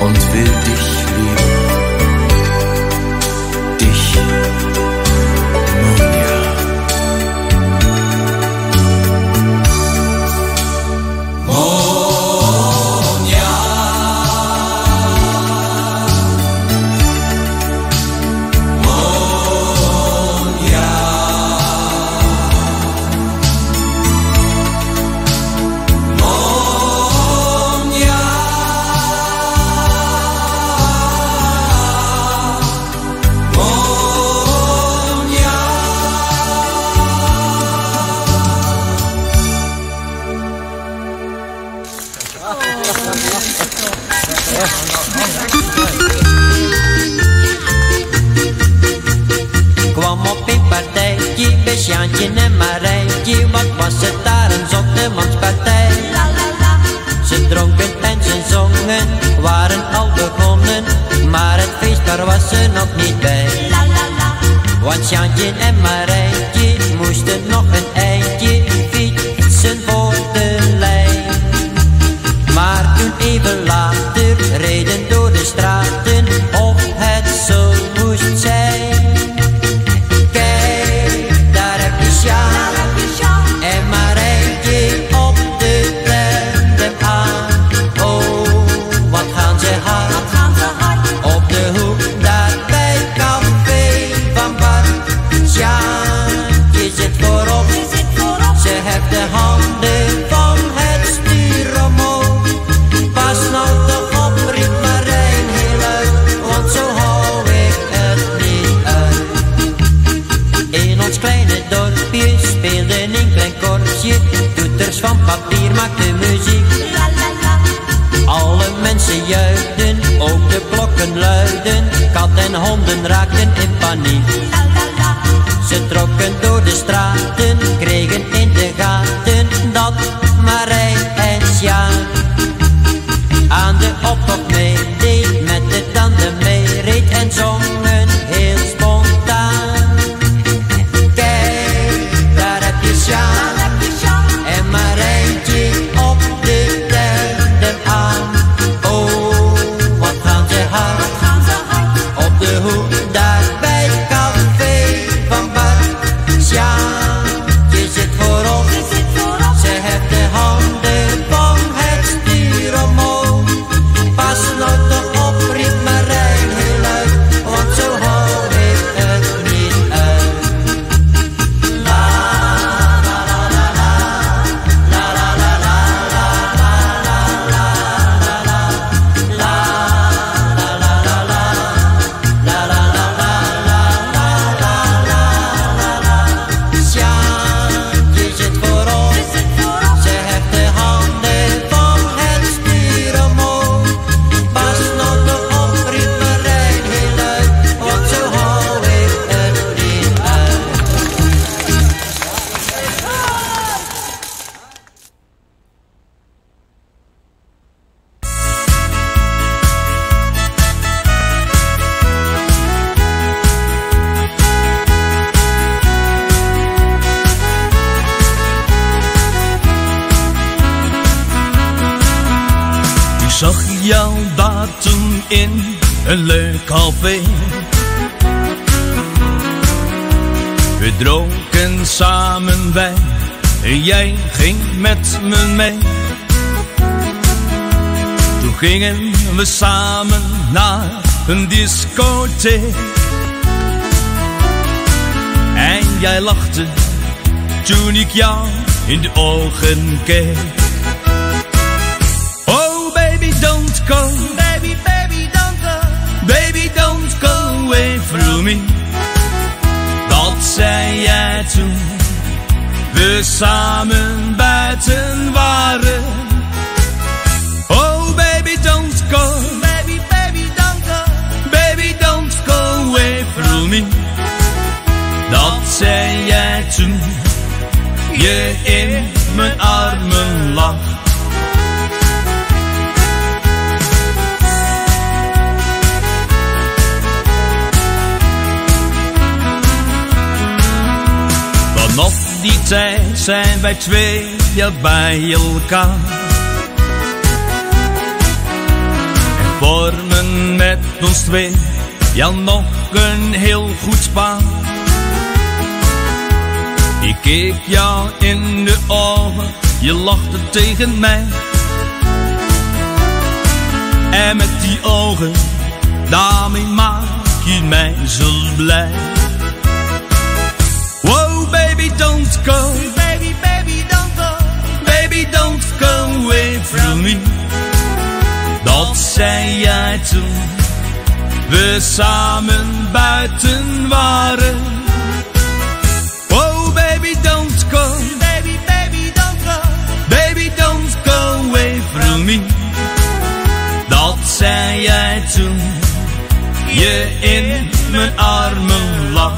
und will dich lieben. Dich, Monja. Monja. Monja. Kwam op een partijtje bij Sjaantje en Marijntje. Wat was het daar, een zottemanspartij. Ze dronken en ze zongen, waren al begonnen, maar het feest daar was ze nog niet bij. Want Sjaantje en Marijntje moesten nog een eindje fietsen voor de lijn. Maar toen even later reden door de straten of het zo moest zijn. Kijk, daar heb je Sjaan en Marijntje op de tandem aan. Oh, wat gaan ze hard, op de hoek daar bij café van Bart. Sjaantje zit voorop, ze heeft de handen van het stuur omhoog. Pas nou toch op, riep Marijn heel luid, want zo hou ik het niet uit. In ons kleine dorpje speelde een klein korpsje, toeters van papier maakten muziek. Alle mensen juichten, ook de klokken luiden, kat en honden raakten in paniek. Ze trokken door de straten, kregen in de gaten dat Marijn en Sjaan aan de optocht meedeed, met de tanden meereed en zongen heel spontaan. Kijk, daar heb je Sjaan en Marijntje op de tandem aan. Oh, wat gaan ze hard, op de hoek daar bij café van Bart. Sjaantje zit voorop, ze heeft de handen van het stuur omhoog. Pas nou toch op, riep Marijn heel luid, want zo hou ik het niet uit. La la la la la, la la la la la la la la la, la la la la la, la la la la la la la la. Sjaantje zit voorop, ze heeft de handen van het stuur omhoog. Pas nou toch op, riep Marijn heel luid, want zo hou ik het niet uit. Ik zag jou daar toen in een leuk café. We dronken samen wijn en jij ging met me mee. Toen gingen we samen naar een discotheek. En jij lachte toen ik jou in de ogen keek. Oh baby don't go, baby baby don't go, baby don't go away from me. Dat zei jij toen we samen buiten waren. Oh baby don't go, baby baby don't go, baby don't go away from me. Dat zei jij toen je in mijn armen lag. Vanaf die tijd zijn wij twee jaar bij elkaar. En vormen met ons twee, ja nog een heel goed span. Ik keek jou in de ogen, je lachte tegen mij. En met die ogen, daarmee maak je mij zo blij. Whoa baby don't go, baby baby don't go, baby don't go away from me. Dat zei jij toen we samen buiten waren. Oh baby don't go, baby baby don't go, baby don't go away from me. Dat zei jij toen je in mijn armen lag.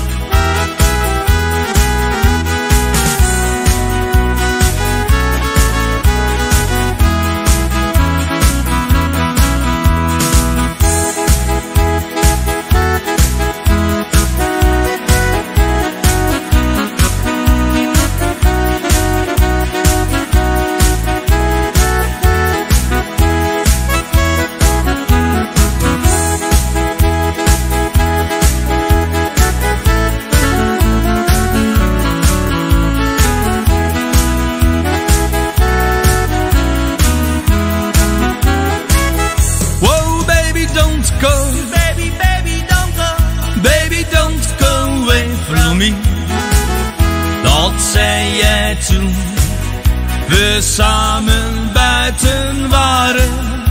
Zei jij toen we samen buiten waren.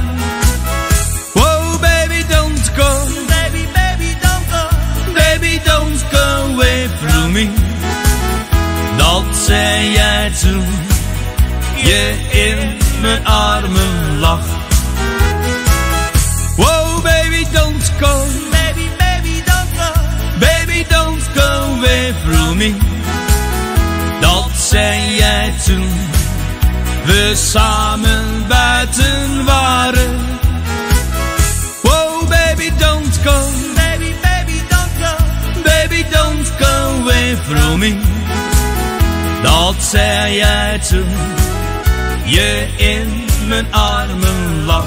Oh baby don't go, baby baby don't go, baby don't go away from me. Dat zei jij toen je in mijn armen lag. Oh baby don't go, baby baby don't go, baby don't go away from me. Dat zei jij toen we samen buiten waren. Oh baby don't go, baby baby don't go, baby don't go away from me. Dat zei jij toen je in mijn armen lag.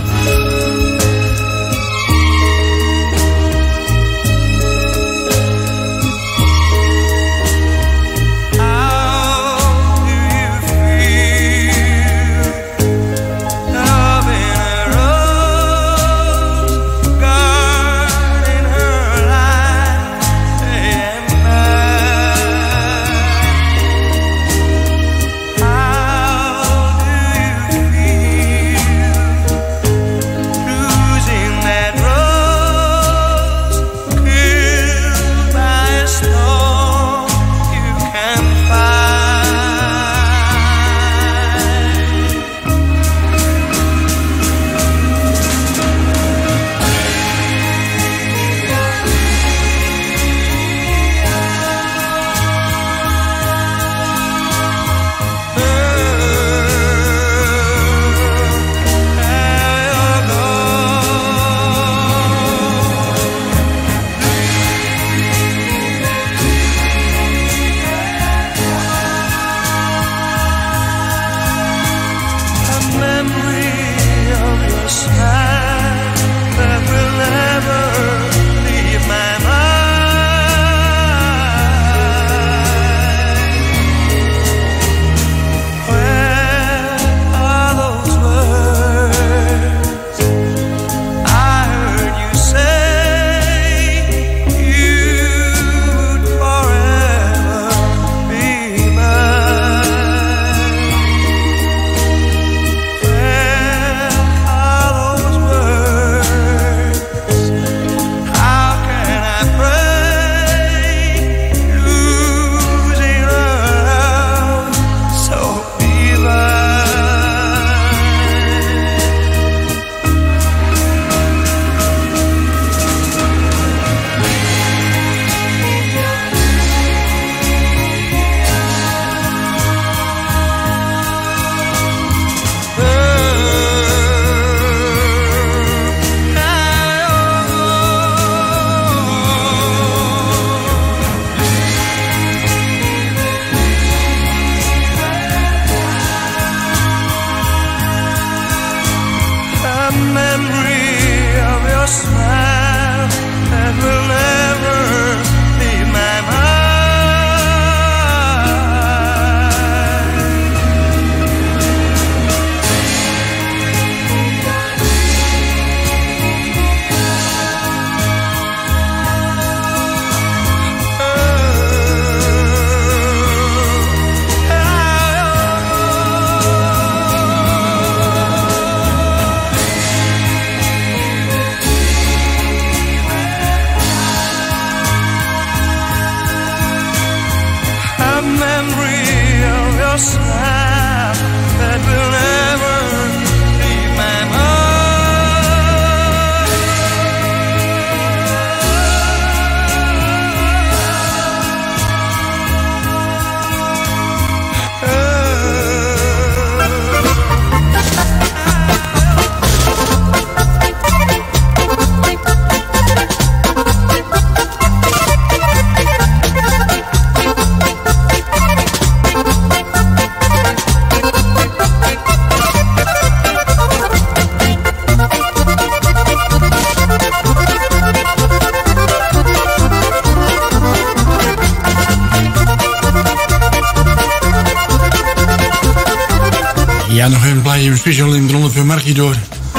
Ja, nog even blij speciaal in de ronde van Markie door.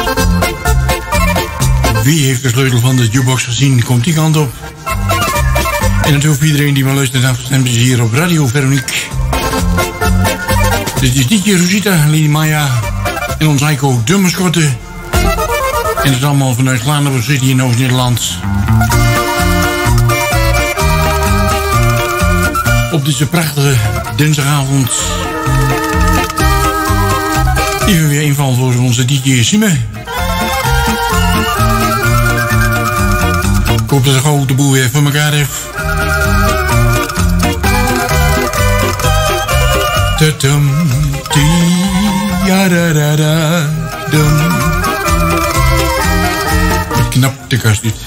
Wie heeft de sleutel van de jukebox gezien? Komt die kant op. En natuurlijk voor iedereen die maar luistert naar stemmen hier op Radio Veronique. Dit is Dietje, Rosita, Lady Maya en ons Aiko de Mascotte. En het is allemaal vanuit Glaanderburg City in Oost-Nederland. Op deze prachtige dinsdagavond. Even weer inval voor onze D J Sime. Ik hoop dat ze gauw de boel weer voor elkaar heeft. Tatum, ti, ja, da, da, da, dum. Knap de kast niet.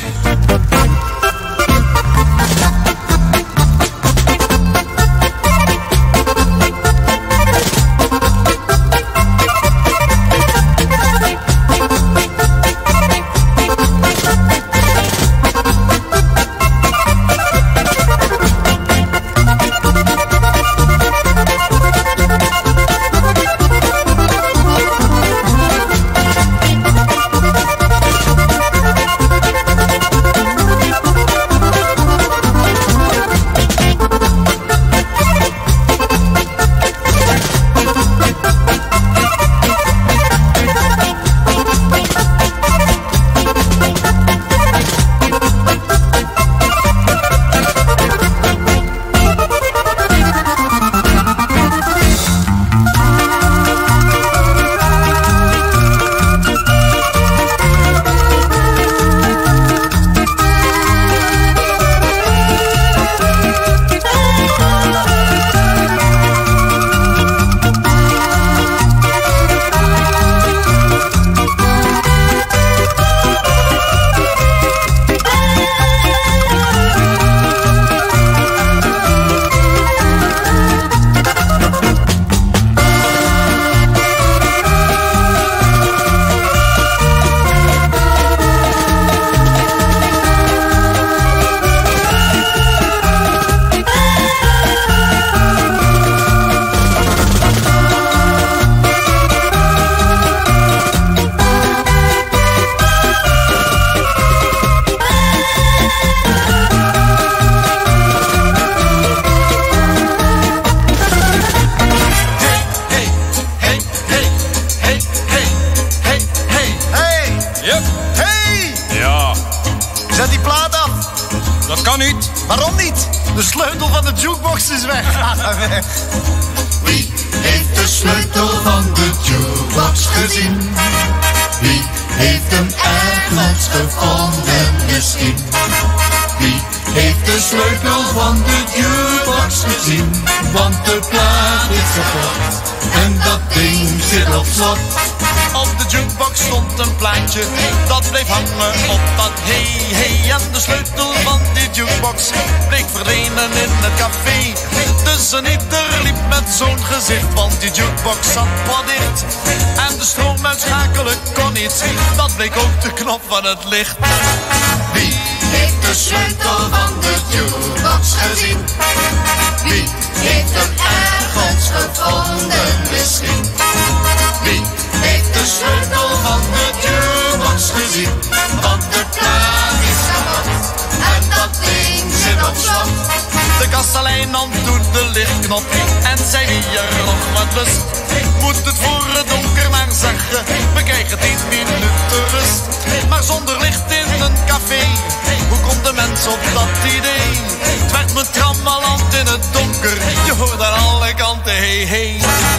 Wie heeft de sleutel van de jukebox gezien? Wie heeft hem ergens gevonden misschien? Wie heeft de sleutel van de jukebox gezien? Want de plaat is kapot en dat ding zit op slot. Op de jukebox stond een plaatje, dat bleef hangen op dat hey hey. En de sleutel van die jukebox bleek verdwenen in het café. Dus een ieder liep met zo'n gezicht, want die jukebox zat plat dicht. En de stroom uitschakelen kon niet, dat bleek ook de knop van het licht. Wie heeft de sleutel van de jukebox gezien? Wie heeft hem ergens gevonden misschien? Wie heeft de sleutel van de jukebox gezien? Want de plaat is kapot en dat ding zit op slot. De kastelein nam toen de lichtknop en zei wie er nog wat lust. Moet het voor het donker maar zeggen, we krijgen tien minuten rust. Maar zonder licht in een café, hoe komt de mens op dat idee? Het werd me trammeland in het donker, je hoort aan alle kanten hey hey.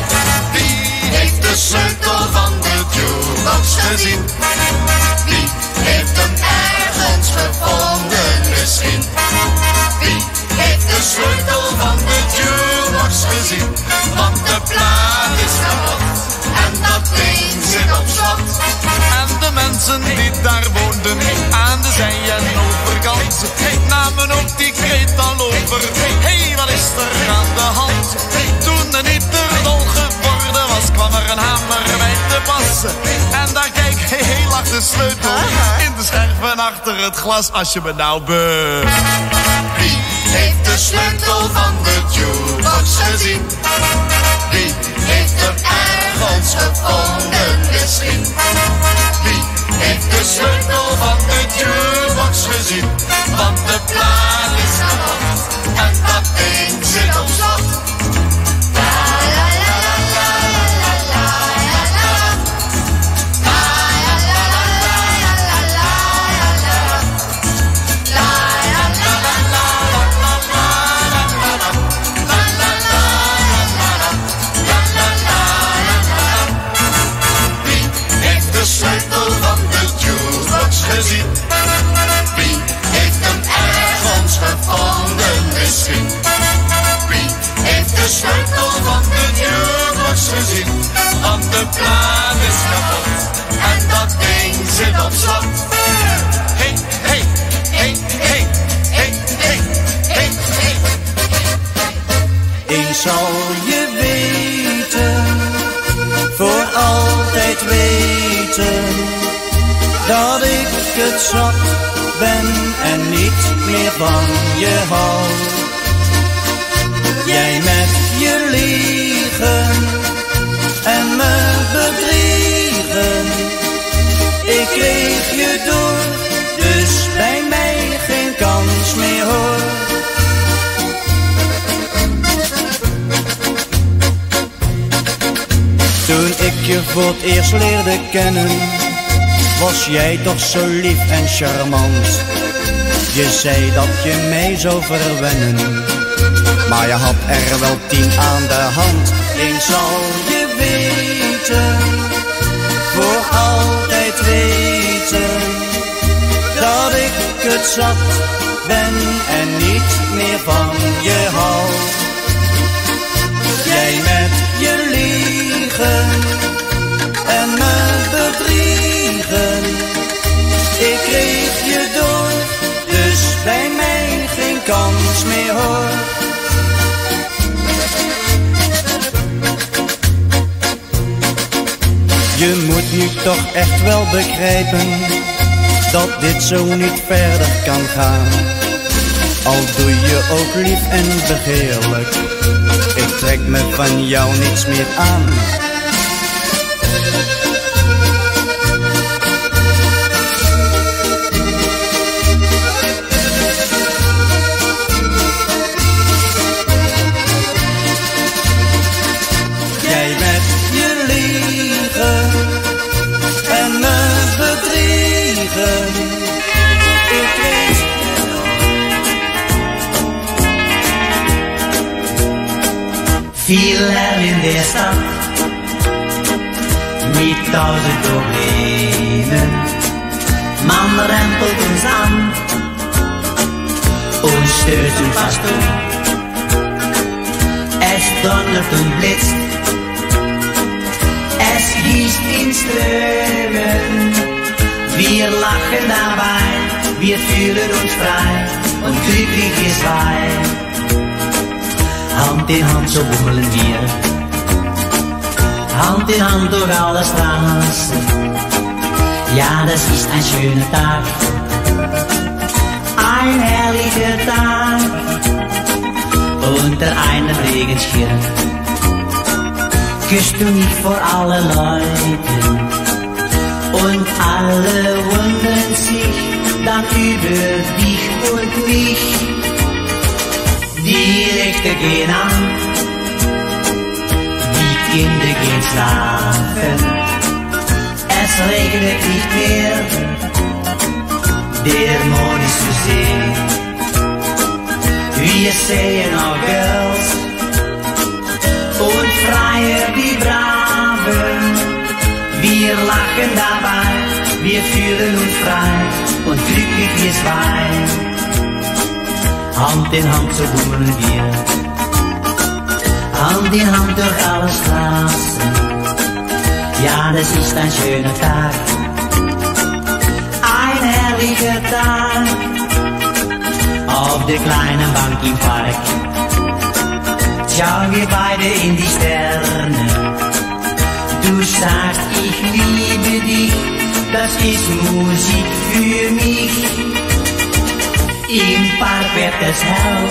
Wie heeft de sleutel van de jukebox gezien? Wie heeft hem ergens gevonden misschien? Wie heeft de sleutel van de jukebox gezien? Want de plaat is kapot en dat ding zit op slot. En de mensen die daar woonden aan de zij- en overkant namen ook die kreet al over. Hey, wat is er aan de hand? Toen een ieder dol geworden was, kwam er een hamer bij te passen. En daar kijk, hey, hey, lag de sleutel in de scherven achter het glas. Als je me nou be... Wie heeft de sleutel van de jukebox gezien? Wie heeft hem ergens gezien, want de plaat is kapot en dat ding zit op slot. De sleutel van de jukebox gezien. Wie heeft hem ergens gevonden misschien? Wie heeft de sleutel van de jukebox gezien? Want de plaat is kapot en dat ding zit op slot. Hey, hey, hey, hey, hey, hey, hey, hey. Eens zal je weten, voor altijd weten, dat ik het zat ben en niet meer van je hou. Jij met je liegen en me bedriegen, ik kreeg je door, dus bij mij geen kans meer hoor. Toen ik je voor het eerst leerde kennen, was jij toch zo lief en charmant. Je zei dat je mij zou verwennen, maar je had er wel tien aan de hand. Eens zal je weten, voor altijd weten, dat ik het zat ben en niet meer van je hou. Jij met je liegen en me bedriegen, ik kreeg je door, dus bij mij geen kans meer hoor. Je moet nu toch echt wel begrijpen, dat dit zo niet verder kan gaan. Al doe je ook lief en begeerlijk, ik trek me van jou niets meer aan. Jij met je liegen en me bedriegen, ik kreeg viel er in der Stadt mit tausend Problemen. Man rempelt uns an und stößt uns fast um. Es donnert und blitzt, es gießt in Strömen. Wir lachen dabei, wir fühlen uns frei und glücklich ist bei. Hand in Hand, so bummeln wir, Hand in Hand durch alle Straßen. Ja, das ist ein schöner Tag, ein herrlicher Tag, unter einem Regenschirm küsst du mich vor allen Leuten und alle wundern sich dann über dich und mich. Die Lichter gehen an, die Kinder gehen schlafen, es regnet nicht mehr, der Mond ist zu sehen. Wir sehen auch Girls und Freier, die Braven, wir lachen dabei, wir fühlen uns frei und glücklich wie zwei. Hand in Hand, so bummeln wir, Hand in Hand durch alle Straßen. Ja, das ist ein schöner Tag, ein herrlicher Tag. Auf der kleinen Bank im Park schauen wir beide in die Sterne. Du sagst, ich liebe dich, das ist Musik für mich. Im Park wird es hell,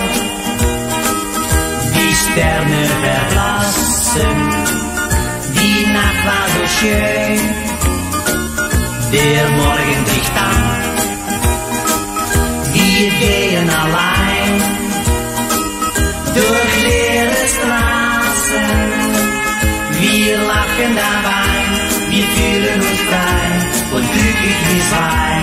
die Sterne verblassen, die Nacht war so schön, der Morgen bricht an, Wir gehen allein durch leere Straßen. Wir lachen dabei, wir fühlen uns frei und glücklich wie zwei.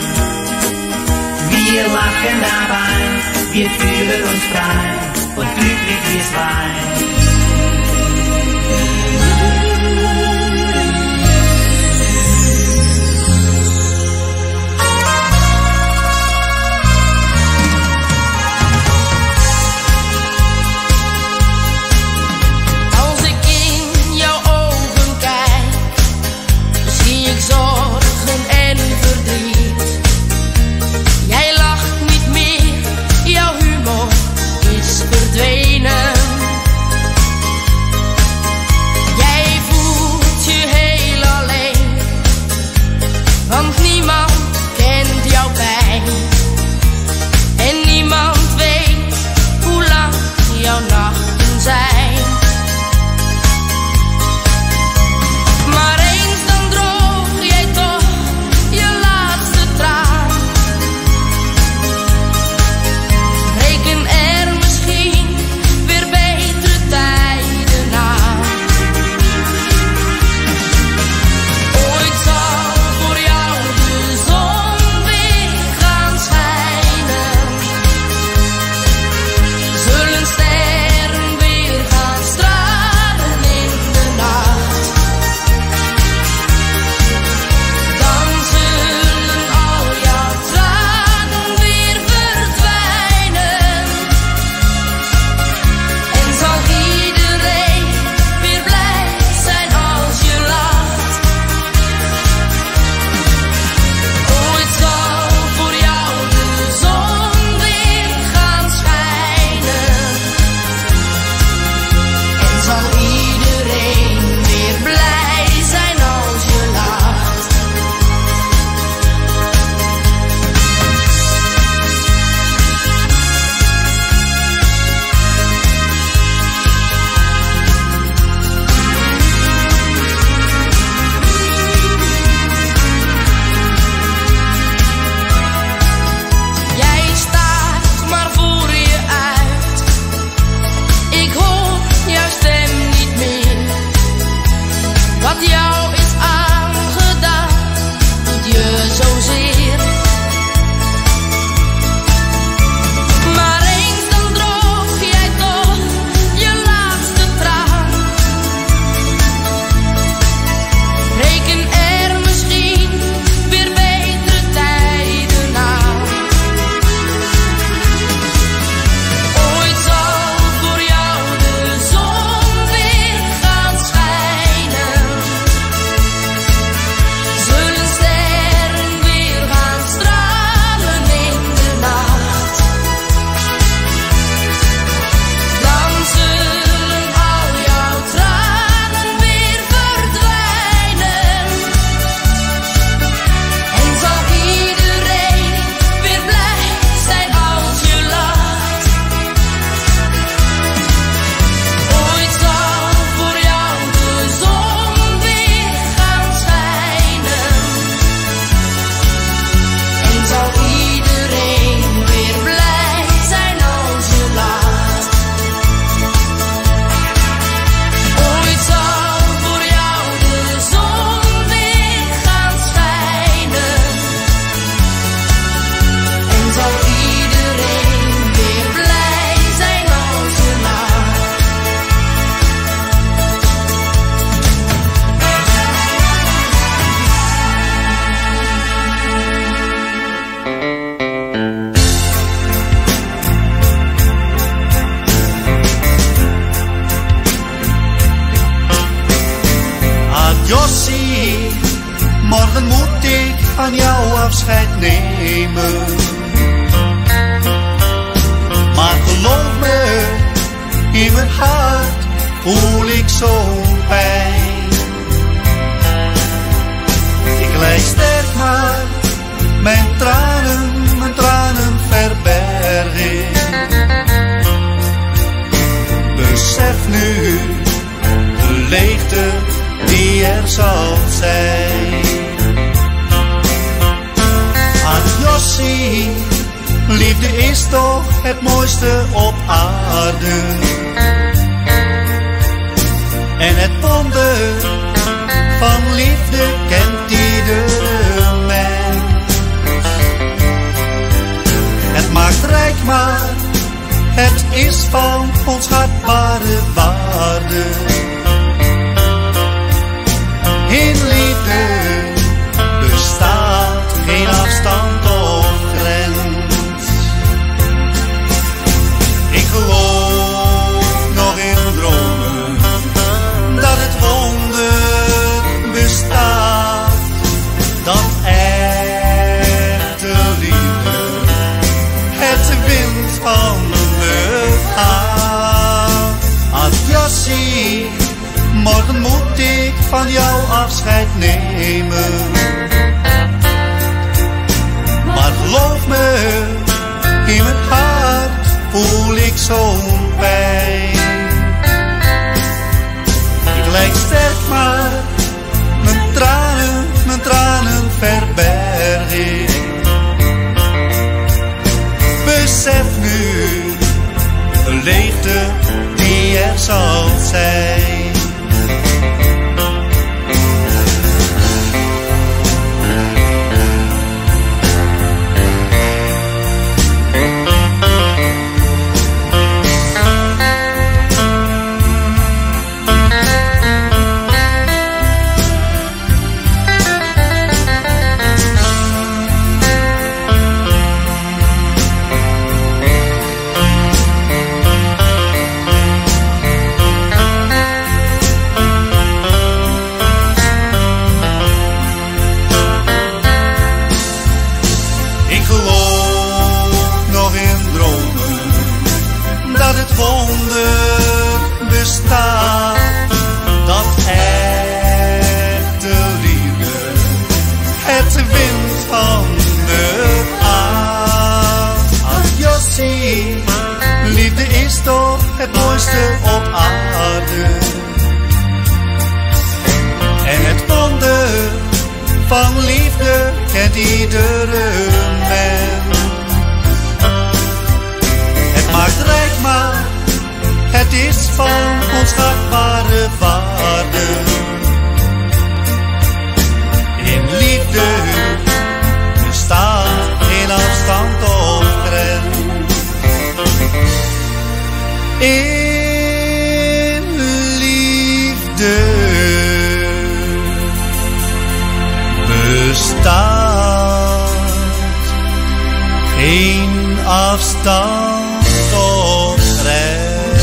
Wir lachen dabei, wir fühlen uns frei und glücklich wie zwei. Zorgen en verdriet. Jij lacht niet meer, jouw humor is verdwenen. Jij voelt je heel alleen, want niemand kent jouw pijn. En niemand weet hoe lang jouw nachten zijn. Morgen moet ik van jou afscheid nemen. Maar geloof me, in mijn hart voel ik zo'n pijn. Ik lei sterk maar, mijn tranen, mijn tranen verbergen. Besef nu de leegte die er zal zijn. Adiossie, lief toch het mooiste op aarde. En het wonder van liefde kent iedere mens. Het maakt rijk, maar het is van onschatbare waarde. In liefde bestaat geen afstand of grens. Ik geloof nog in dromen dat het wonder bestaat, dat echte liefde het wint van me aan. Adjossie, morgen moet ik van jou afscheid nemen. Maar geloof me, in mijn hart voel ik zo'n pijn. Ik lijk sterk, maar mijn tranen, mijn tranen verberg ik. Besef nu de leegte die er zal zijn. Het mooiste op aarde. En het wonder van liefde kent iedere mens. Het maakt rijk, maar het is van onschatbare waarde. In liefde bestaat geen afstand of grens. In liefde bestaat geen afstand of grens.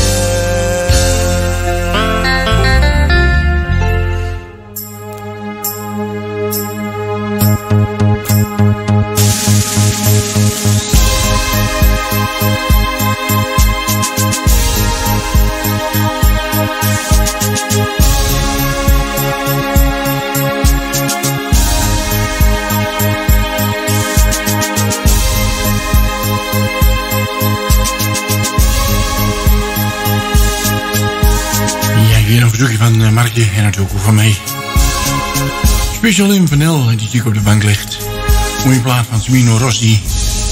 Weer een verzoekje van uh, Markje en natuurlijk ook van mij. Special in Van El, die natuurlijk op de bank ligt. Mooie plaat van Smino Rossi.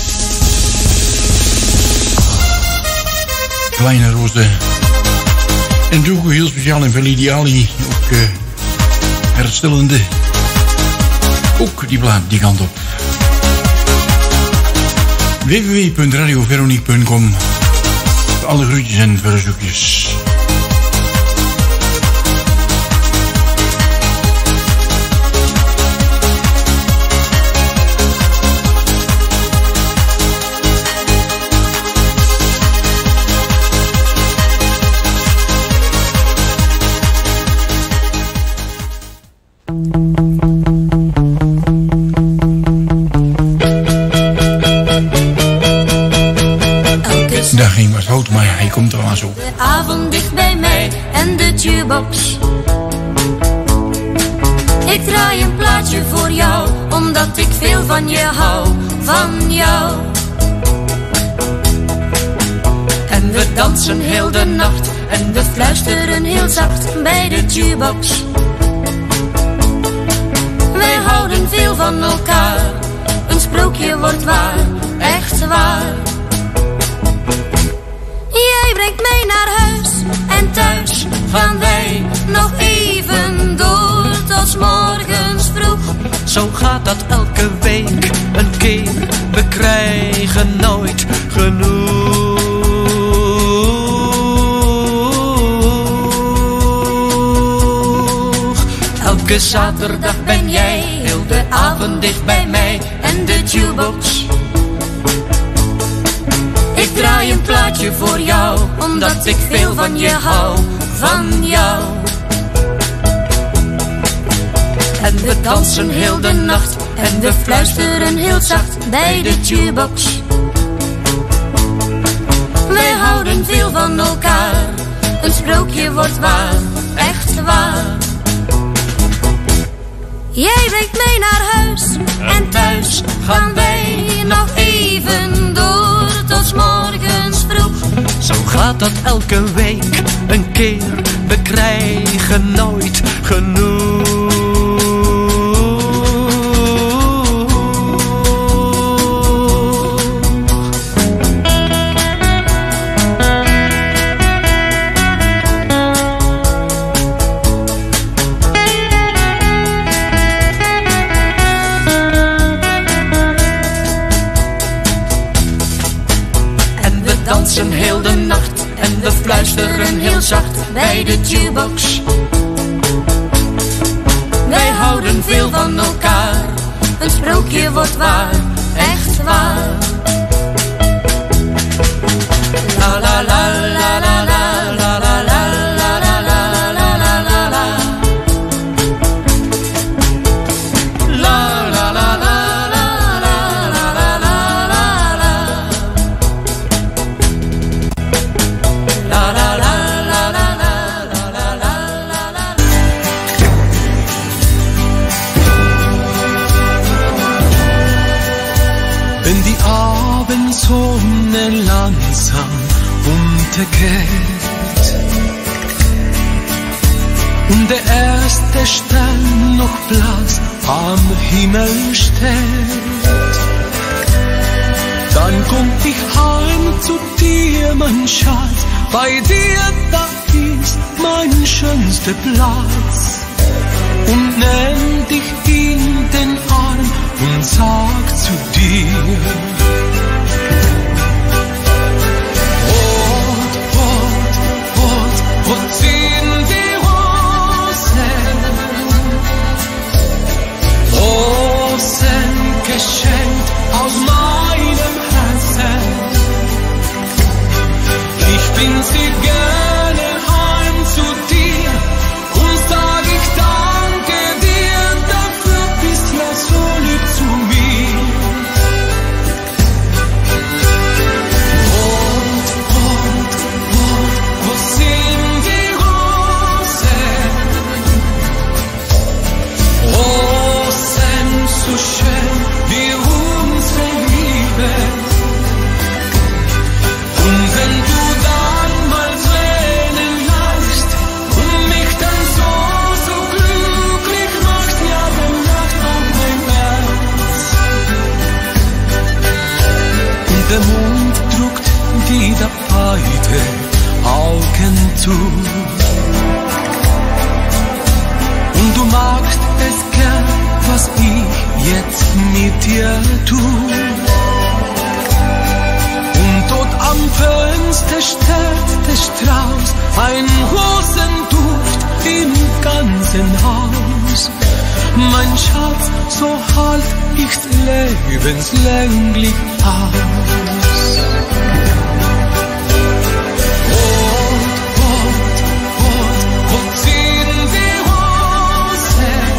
Kleine Roze. En natuurlijk ook heel speciaal in Validi Ali. Ook uh, herstellende. Ook die plaat die kant op. w w w punt radio veronique punt com. Voor alle groetjes en verzoekjes. Daar ging wat fout, maar hij komt er maar zo. De avond dicht bij mij en de jukebox. Ik draai een plaatje voor jou, omdat ik veel van je hou, van jou. En we dansen heel de nacht en we fluisteren heel zacht bij de jukebox. Wij houden veel van elkaar, een sprookje wordt waar, echt waar. naar huis en thuis gaan wij nog even door tot 's morgens vroeg. Zo gaat dat elke week een keer, we krijgen nooit genoeg. Elke zaterdag ben jij heel de avond dicht bij mij en de jukebox. Ik draai een plaatje voor jou, omdat ik veel van je hou, van jou. En we dansen heel de nacht en we fluisteren heel zacht bij de jukebox. Wij houden veel van elkaar, een sprookje wordt waar, echt waar. Jij brengt mij naar huis en thuis gaan wij nog even door tot 's morgens vroeg. Zo gaat dat elke week een keer, we krijgen nooit genoeg. Heel de nacht en we fluisteren heel zacht bij de jukebox. Wij houden veel van elkaar, een sprookje wordt waar, echt waar. La la la la la la la la la la la la la la la. La la la la la la la la la la. La la la la la la la la la. Wenn die Abendsonne langsam untergeht und der erste Stern noch blass am Himmel steht, dann komm ich heim zu dir, mein Schatz, bei dir da ist mein schönster Platz, und nimm dich in den Arm und sag zu dir: Rot, rot, rot, rot sind die Rosen, Rosen geschenkt aus meinem Herzen. Ich bin sie gerne heim zu dir und sag ich danke dir, dafür bist ja so lieb zu mir. Rot, rot, rot, wo sind die Rosen? Rosen so schön wie unsere Liebe. Und wenn du dann mal Tränen lachst und mich dann so, so glücklich machst, ja, dann lacht auch mein Herz. Und der Mond drückt wieder beide Augen zu. Und du magst es gern, was ich jetzt mit dir tu. Und dort am Fenster steht der Strauß, ein Rosenduft im ganzen Haus. Mein Schatz, so halt ich's lebenslänglich aus. Rot, rot, rot, rot sind die Rosen,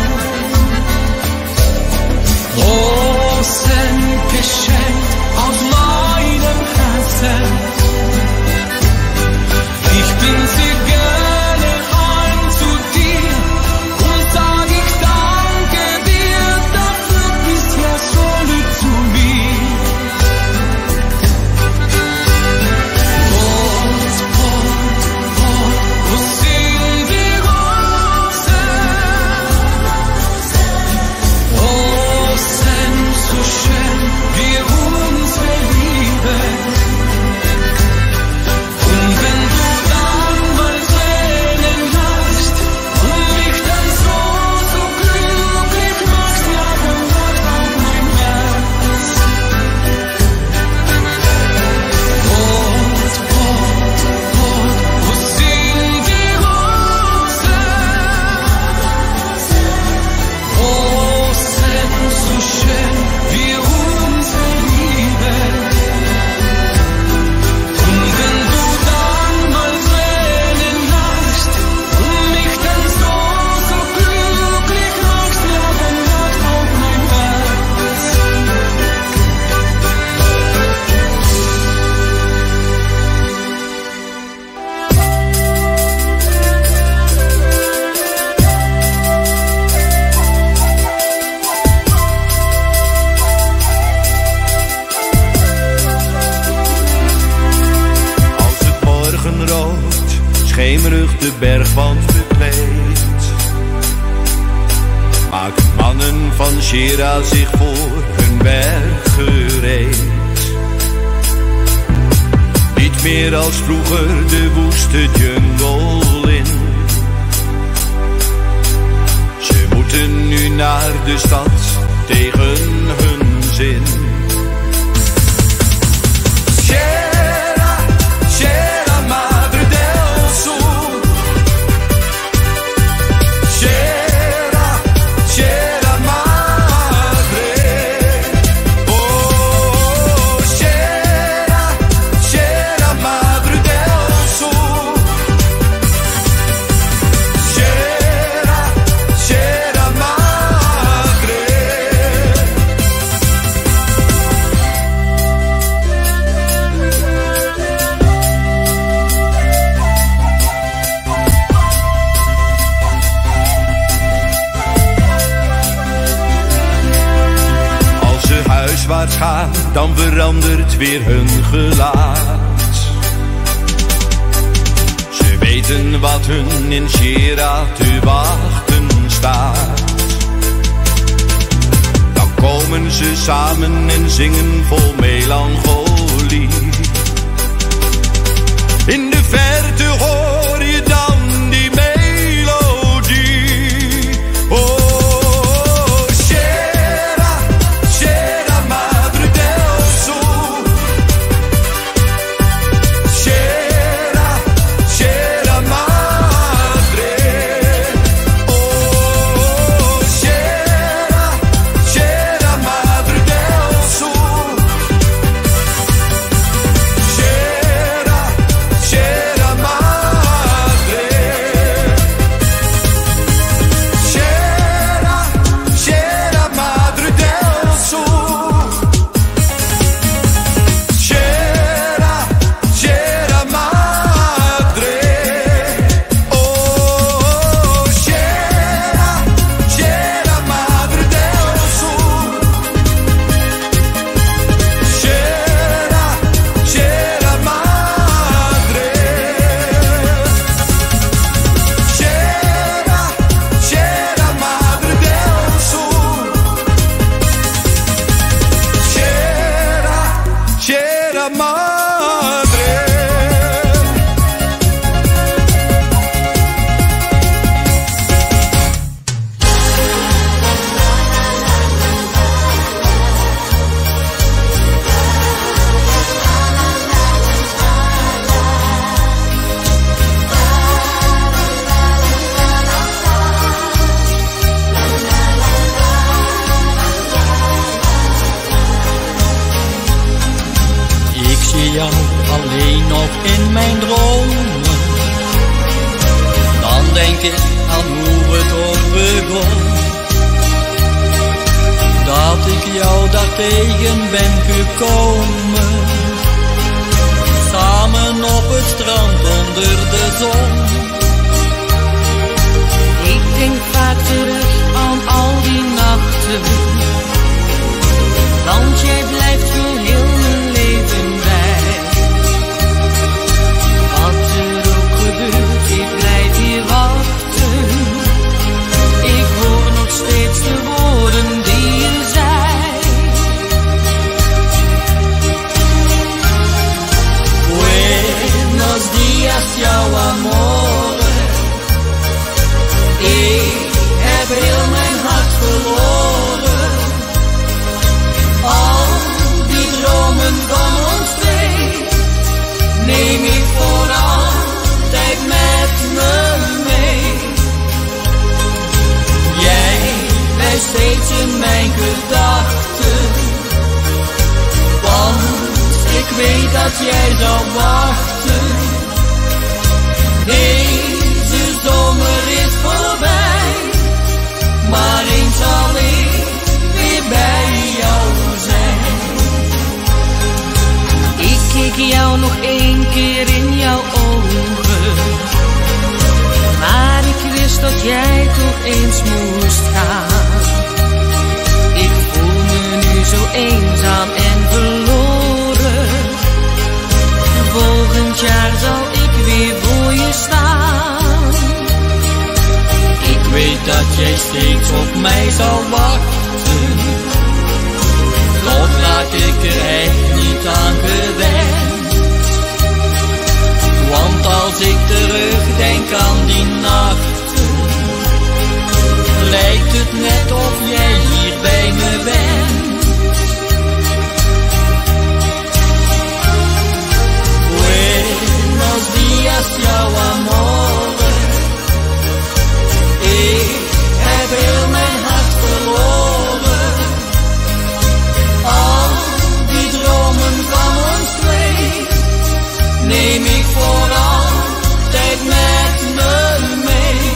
Rosen geschenkt aus meinem Herzen. Ich bin sie gerne heim zu dir und sag ich danke dir, dafür bist ja so lieb zu mir. olifant bekleed. Maakt mannen van Shira zich voor hun werk gereed. Niet meer als vroeger de woeste jungle in. Ze moeten nu naar de stad tegen hun zin. Shira, Shira Madre del Sur. Shira, Shira Madre. Oh, Shira, Shira Madre del Sur. Shira, Shira Madre. Als ze huiswaarts gaan, dan verandert weer hun gelaat. Ze weten wat hun in Shira te wachten staat. Dan komen ze samen en zingen vol melancholie. In de verte hoor je dan die melodie. Oh, Shira, Shira Madre del Sur. Shira, Shira Madre. Oh, Shira, Shira Madre del Sur. Shira, Shira Madre. Shira, Shira Madre del Sur. Shira, Shira Madre. Oh, Shira, Shira Madre del Sur. Shira, Shira Madre. Shira, Shira Madre del Sur. Shira, Shira Madre. Ik zie jou alleen nog in mijn dromen. Dan denk ik aan hoe het ook begon. Dat ik jou daar tegen ben gekomen. Samen op het strand onder de zon. Ik denk vaak terug aan al die nachten. Want jij blijft voor heel mijn leven bij. Wat er ook gebeurt, ik blijf hier wachten. Ik hoor nog steeds de woorden die je zei. Buenos dias, jouw amore. Ik heb heel mijn hart verloren. Al die dromen van ons twee neem ik voor altijd met me mee. Jij blijft steeds in mijn gedachten, want ik weet dat jij zou wachten. Deze zomer is voorbij, maar eens zal ik weer bij jou zijn. Ik keek jou nog één keer in jouw ogen, maar ik wist dat jij toch eens moest gaan. Ik voel me nu zo eenzaam en verloren. Volgend jaar zal ik weer voor je staan. steeds op mij zal wachten. Toch raak ik er echt niet aan gewend. Want als ik terugdenk aan die nachten, lijkt het net of jij hier bij me bent. Buenos días, jouw amore. Ik heb heel mijn hart verloren. Al die dromen van ons twee neem ik voor altijd met me mee.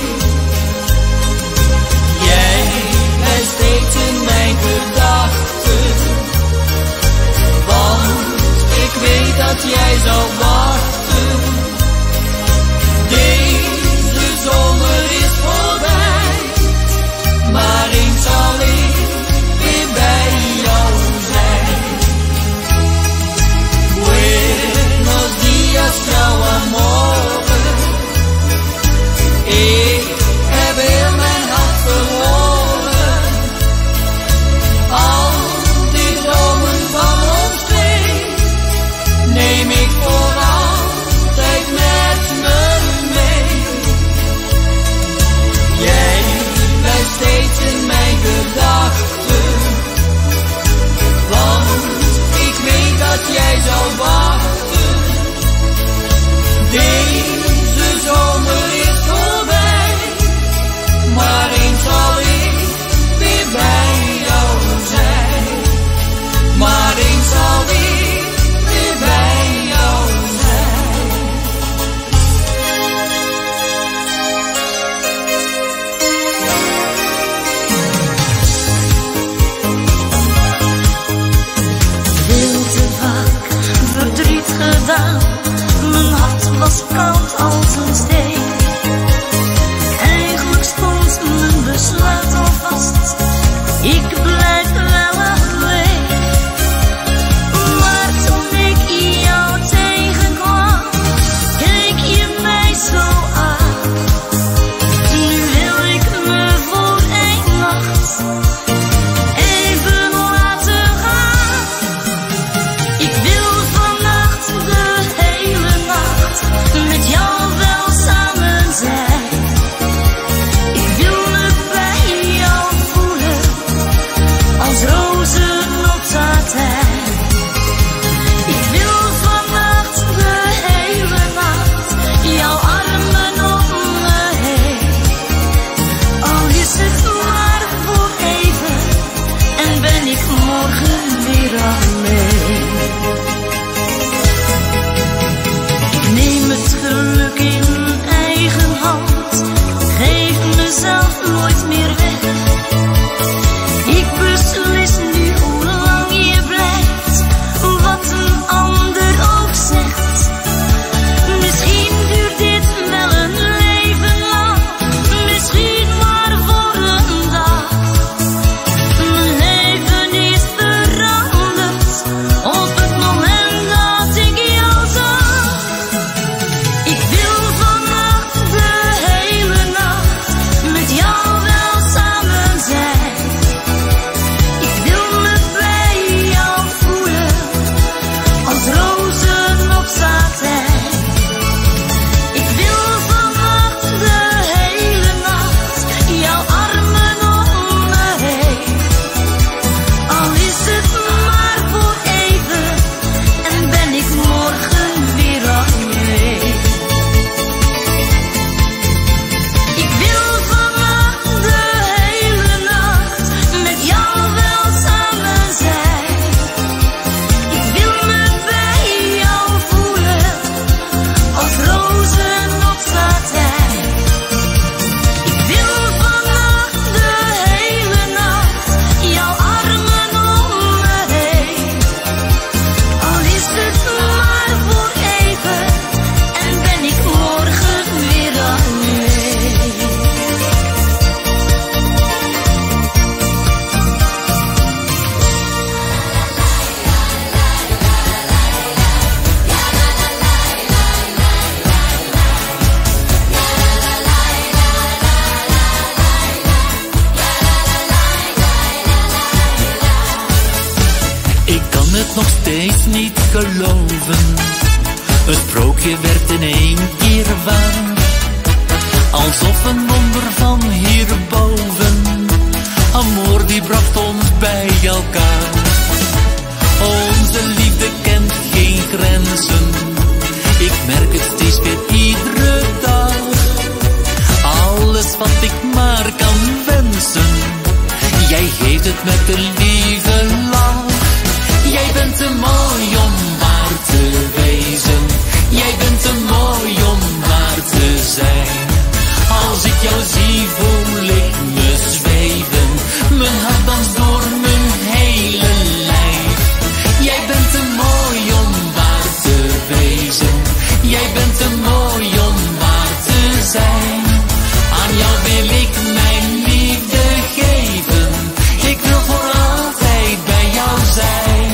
het nog steeds niet geloven. Het sprookje werd in één keer waar. Alsof een wonder van hierboven. Amor die bracht ons bij elkaar. Onze liefde kent geen grenzen. Ik merk het steeds weer iedere dag. Alles wat ik maar kan wensen. Jij geeft het met een lieve lach. Jij bent te mooi om waar te wezen. Jij bent te mooi om waar te zijn. Als ik jou zie voel ik me zweven. Mijn hart danst door mijn hele lijf. Jij bent te mooi om waar te wezen. Jij bent te mooi om waar te zijn. Aan jou wil ik mijn liefde geven. Ik wil voor altijd bij jou zijn.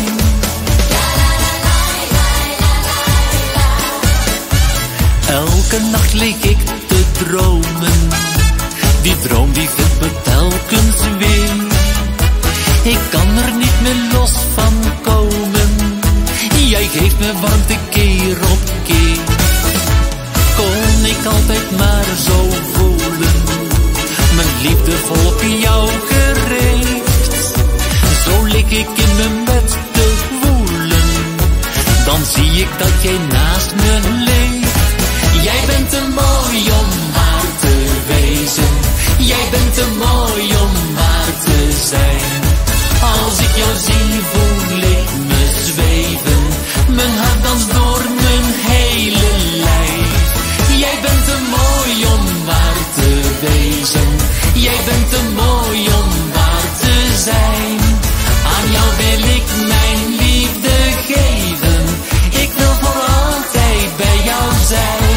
Elke nacht lig ik te dromen. Die droom die vindt me telkens weer. Ik kan er niet meer los van komen. Jij geeft me warmte keer op keer. Kon ik altijd maar zo voelen. Mijn liefde vol op jou gericht. Zo lig ik in mijn bed te woelen. Dan zie ik dat jij naast me leeft. Jij bent te mooi om waar te wezen. Jij bent te mooi om waar te zijn. Als ik jou zie voel ik me zweven. Mijn hart danst door mijn hele lijf. Jij bent te mooi om waar te wezen. Jij bent te mooi om waar te zijn. Aan jou wil ik mijn liefde geven. Ik wil voor altijd bij jou zijn.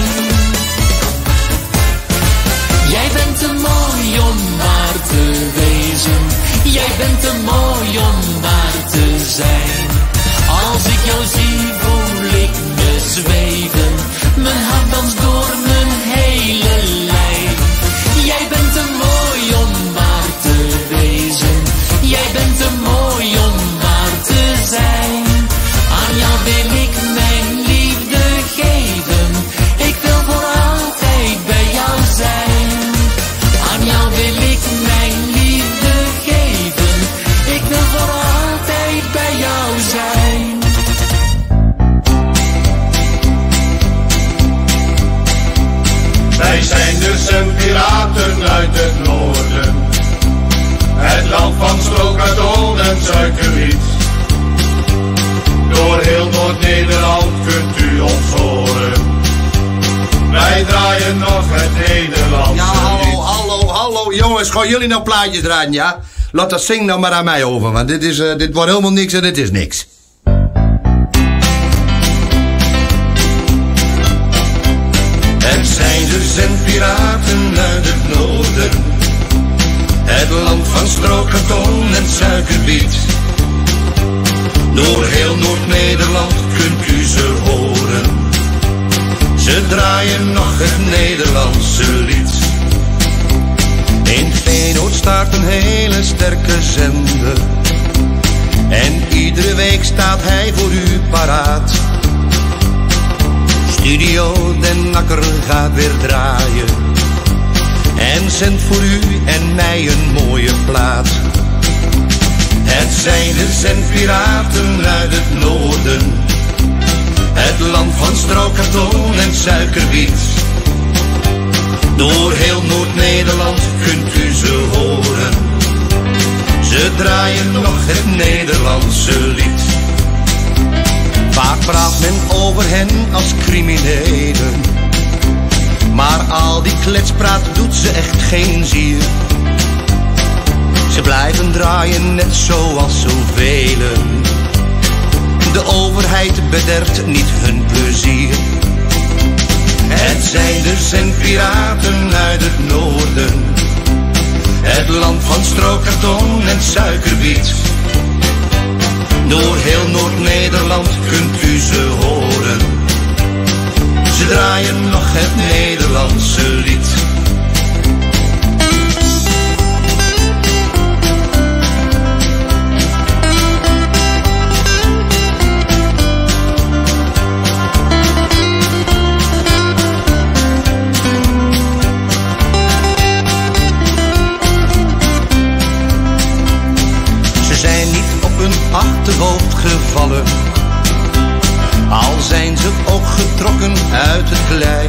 Jij bent te mooi om waar te wezen. Jij bent te mooi om waar te zijn. Als ik jou zie voel ik me zweven. Mijn hart danst door mijn hele lijf. Jij bent te mooi om waar te wezen. Jij bent te mooi om waar te zijn. Aan jou wil ik mijn liefde geven. Ik wil voor altijd bij jou zijn. Aan jou wil ik mijn liefde geven. Ik wil voor altijd bij jou zijn. Wij zijn dus een piraten uit het noorden. Het land van strookkarton en suikerriet. Door heel Noord-Nederland kunt u ons horen. Wij draaien nog het Nederlandse Ja, hallo, lied. hallo, hallo. Jongens, gaan jullie nou plaatjes draaien, ja? Laat dat zing nou maar aan mij over, want dit, is, uh, dit wordt helemaal niks en dit is niks. Er zijn dus een piraten uit het noorden. Het land van strookkarton en suikerbiet. Door heel Noord-Nederland kunt u ze horen. Ze draaien nog het Nederlandse lied. In Feyenoord staat een hele sterke zender. En iedere week staat hij voor u paraat. Studio Den Akker gaat weer draaien. En zendt voor u en mij een mooie plaat. Het zijn de zendpiraten uit het noorden. Het land van strookkarton en suikerbiet. Door heel Noord-Nederland kunt u ze horen. Ze draaien nog het Nederlandse lied. Vaak praat men over hen als criminelen. Maar al die kletspraat doet ze echt geen zier. Ze blijven draaien net zoals zoveel. De overheid bederft niet hun plezier. Het zijn de zendpiraten uit het noorden. Het land van strookkarton en suikerbiet. Door heel Noord-Nederland kunt u ze horen. Ze draaien nog het Nederlandse lied. achterhoofd gevallen. Al zijn ze ook getrokken uit het klei.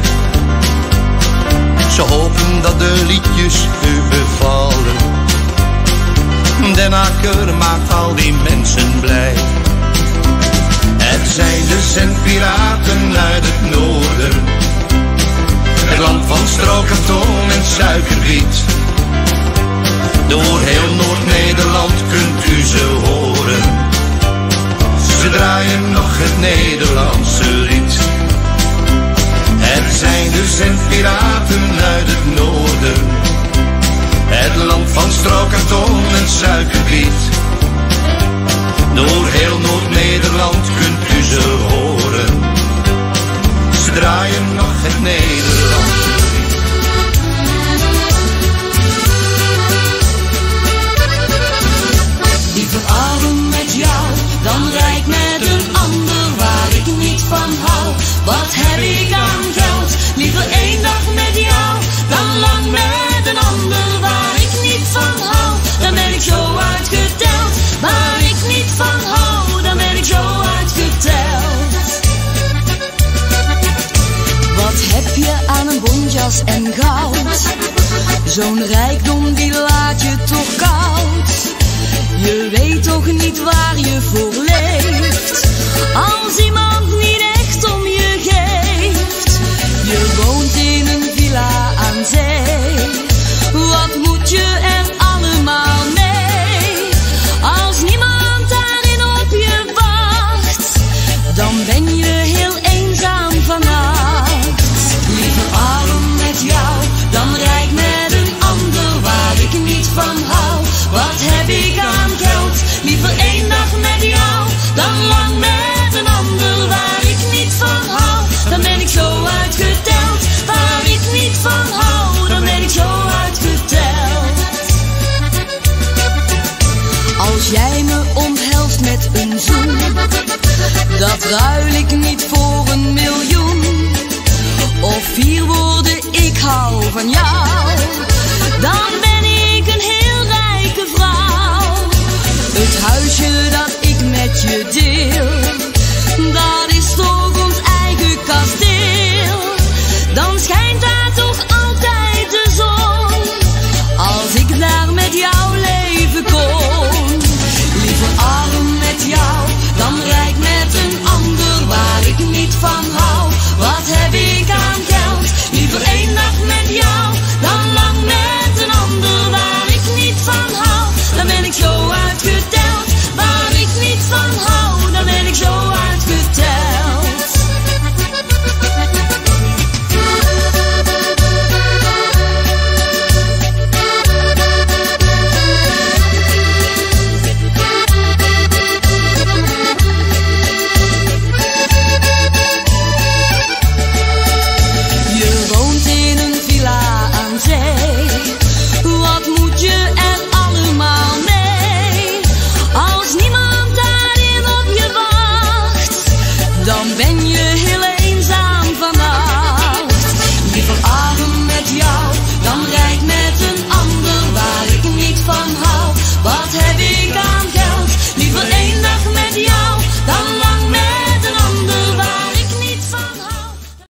Ze hopen dat de liedjes u bevallen. Den Akker maakt al die mensen blij. Het zijn de zendpiraten uit het noorden. Het land van strookkarton en suikerriet. Door heel Noord-Nederland kunt u ze horen. Ze draaien nog het Nederlandse lied. Het zijn de zendpiraten uit het noorden. Het land van strookkarton en suikerriet. Door heel Noord-Nederland kunt u ze horen. Ze draaien nog het Nederlandse lied. Liever arm met jou dan rijk met een ander waar ik niet van hou. Wat heb ik aan geld? Liever één dag met jou dan lang met een ander waar ik niet van hou. Dan ben ik zo uitgeteld. Waar ik niet van hou, dan ben ik zo uitgeteld. Wat heb je aan een bontjas en goud? Zo'n rijkdom die laat je toch koud. Je weet toch niet waar je voor leeft, als iemand niet echt om je geeft. Je woont in een villa aan zee. Wat moet je er allemaal mee? Als niemand daarin op je wacht, dan ben je heel eenzaam vannacht. Liever arm met jou dan rijk met een ander waar ik niet van hou. Wat heb ik aan geld? Liever één dag met jou dan lang met een ander waar ik niet van hou. Dan ben ik zo uitgeteld. Waar ik niet van hou, dan ben ik zo uitgeteld. Als jij me omhelst met een zoen, dat ruil ik niet voor een miljoen. Of vier woorden, ik hou van jou, dan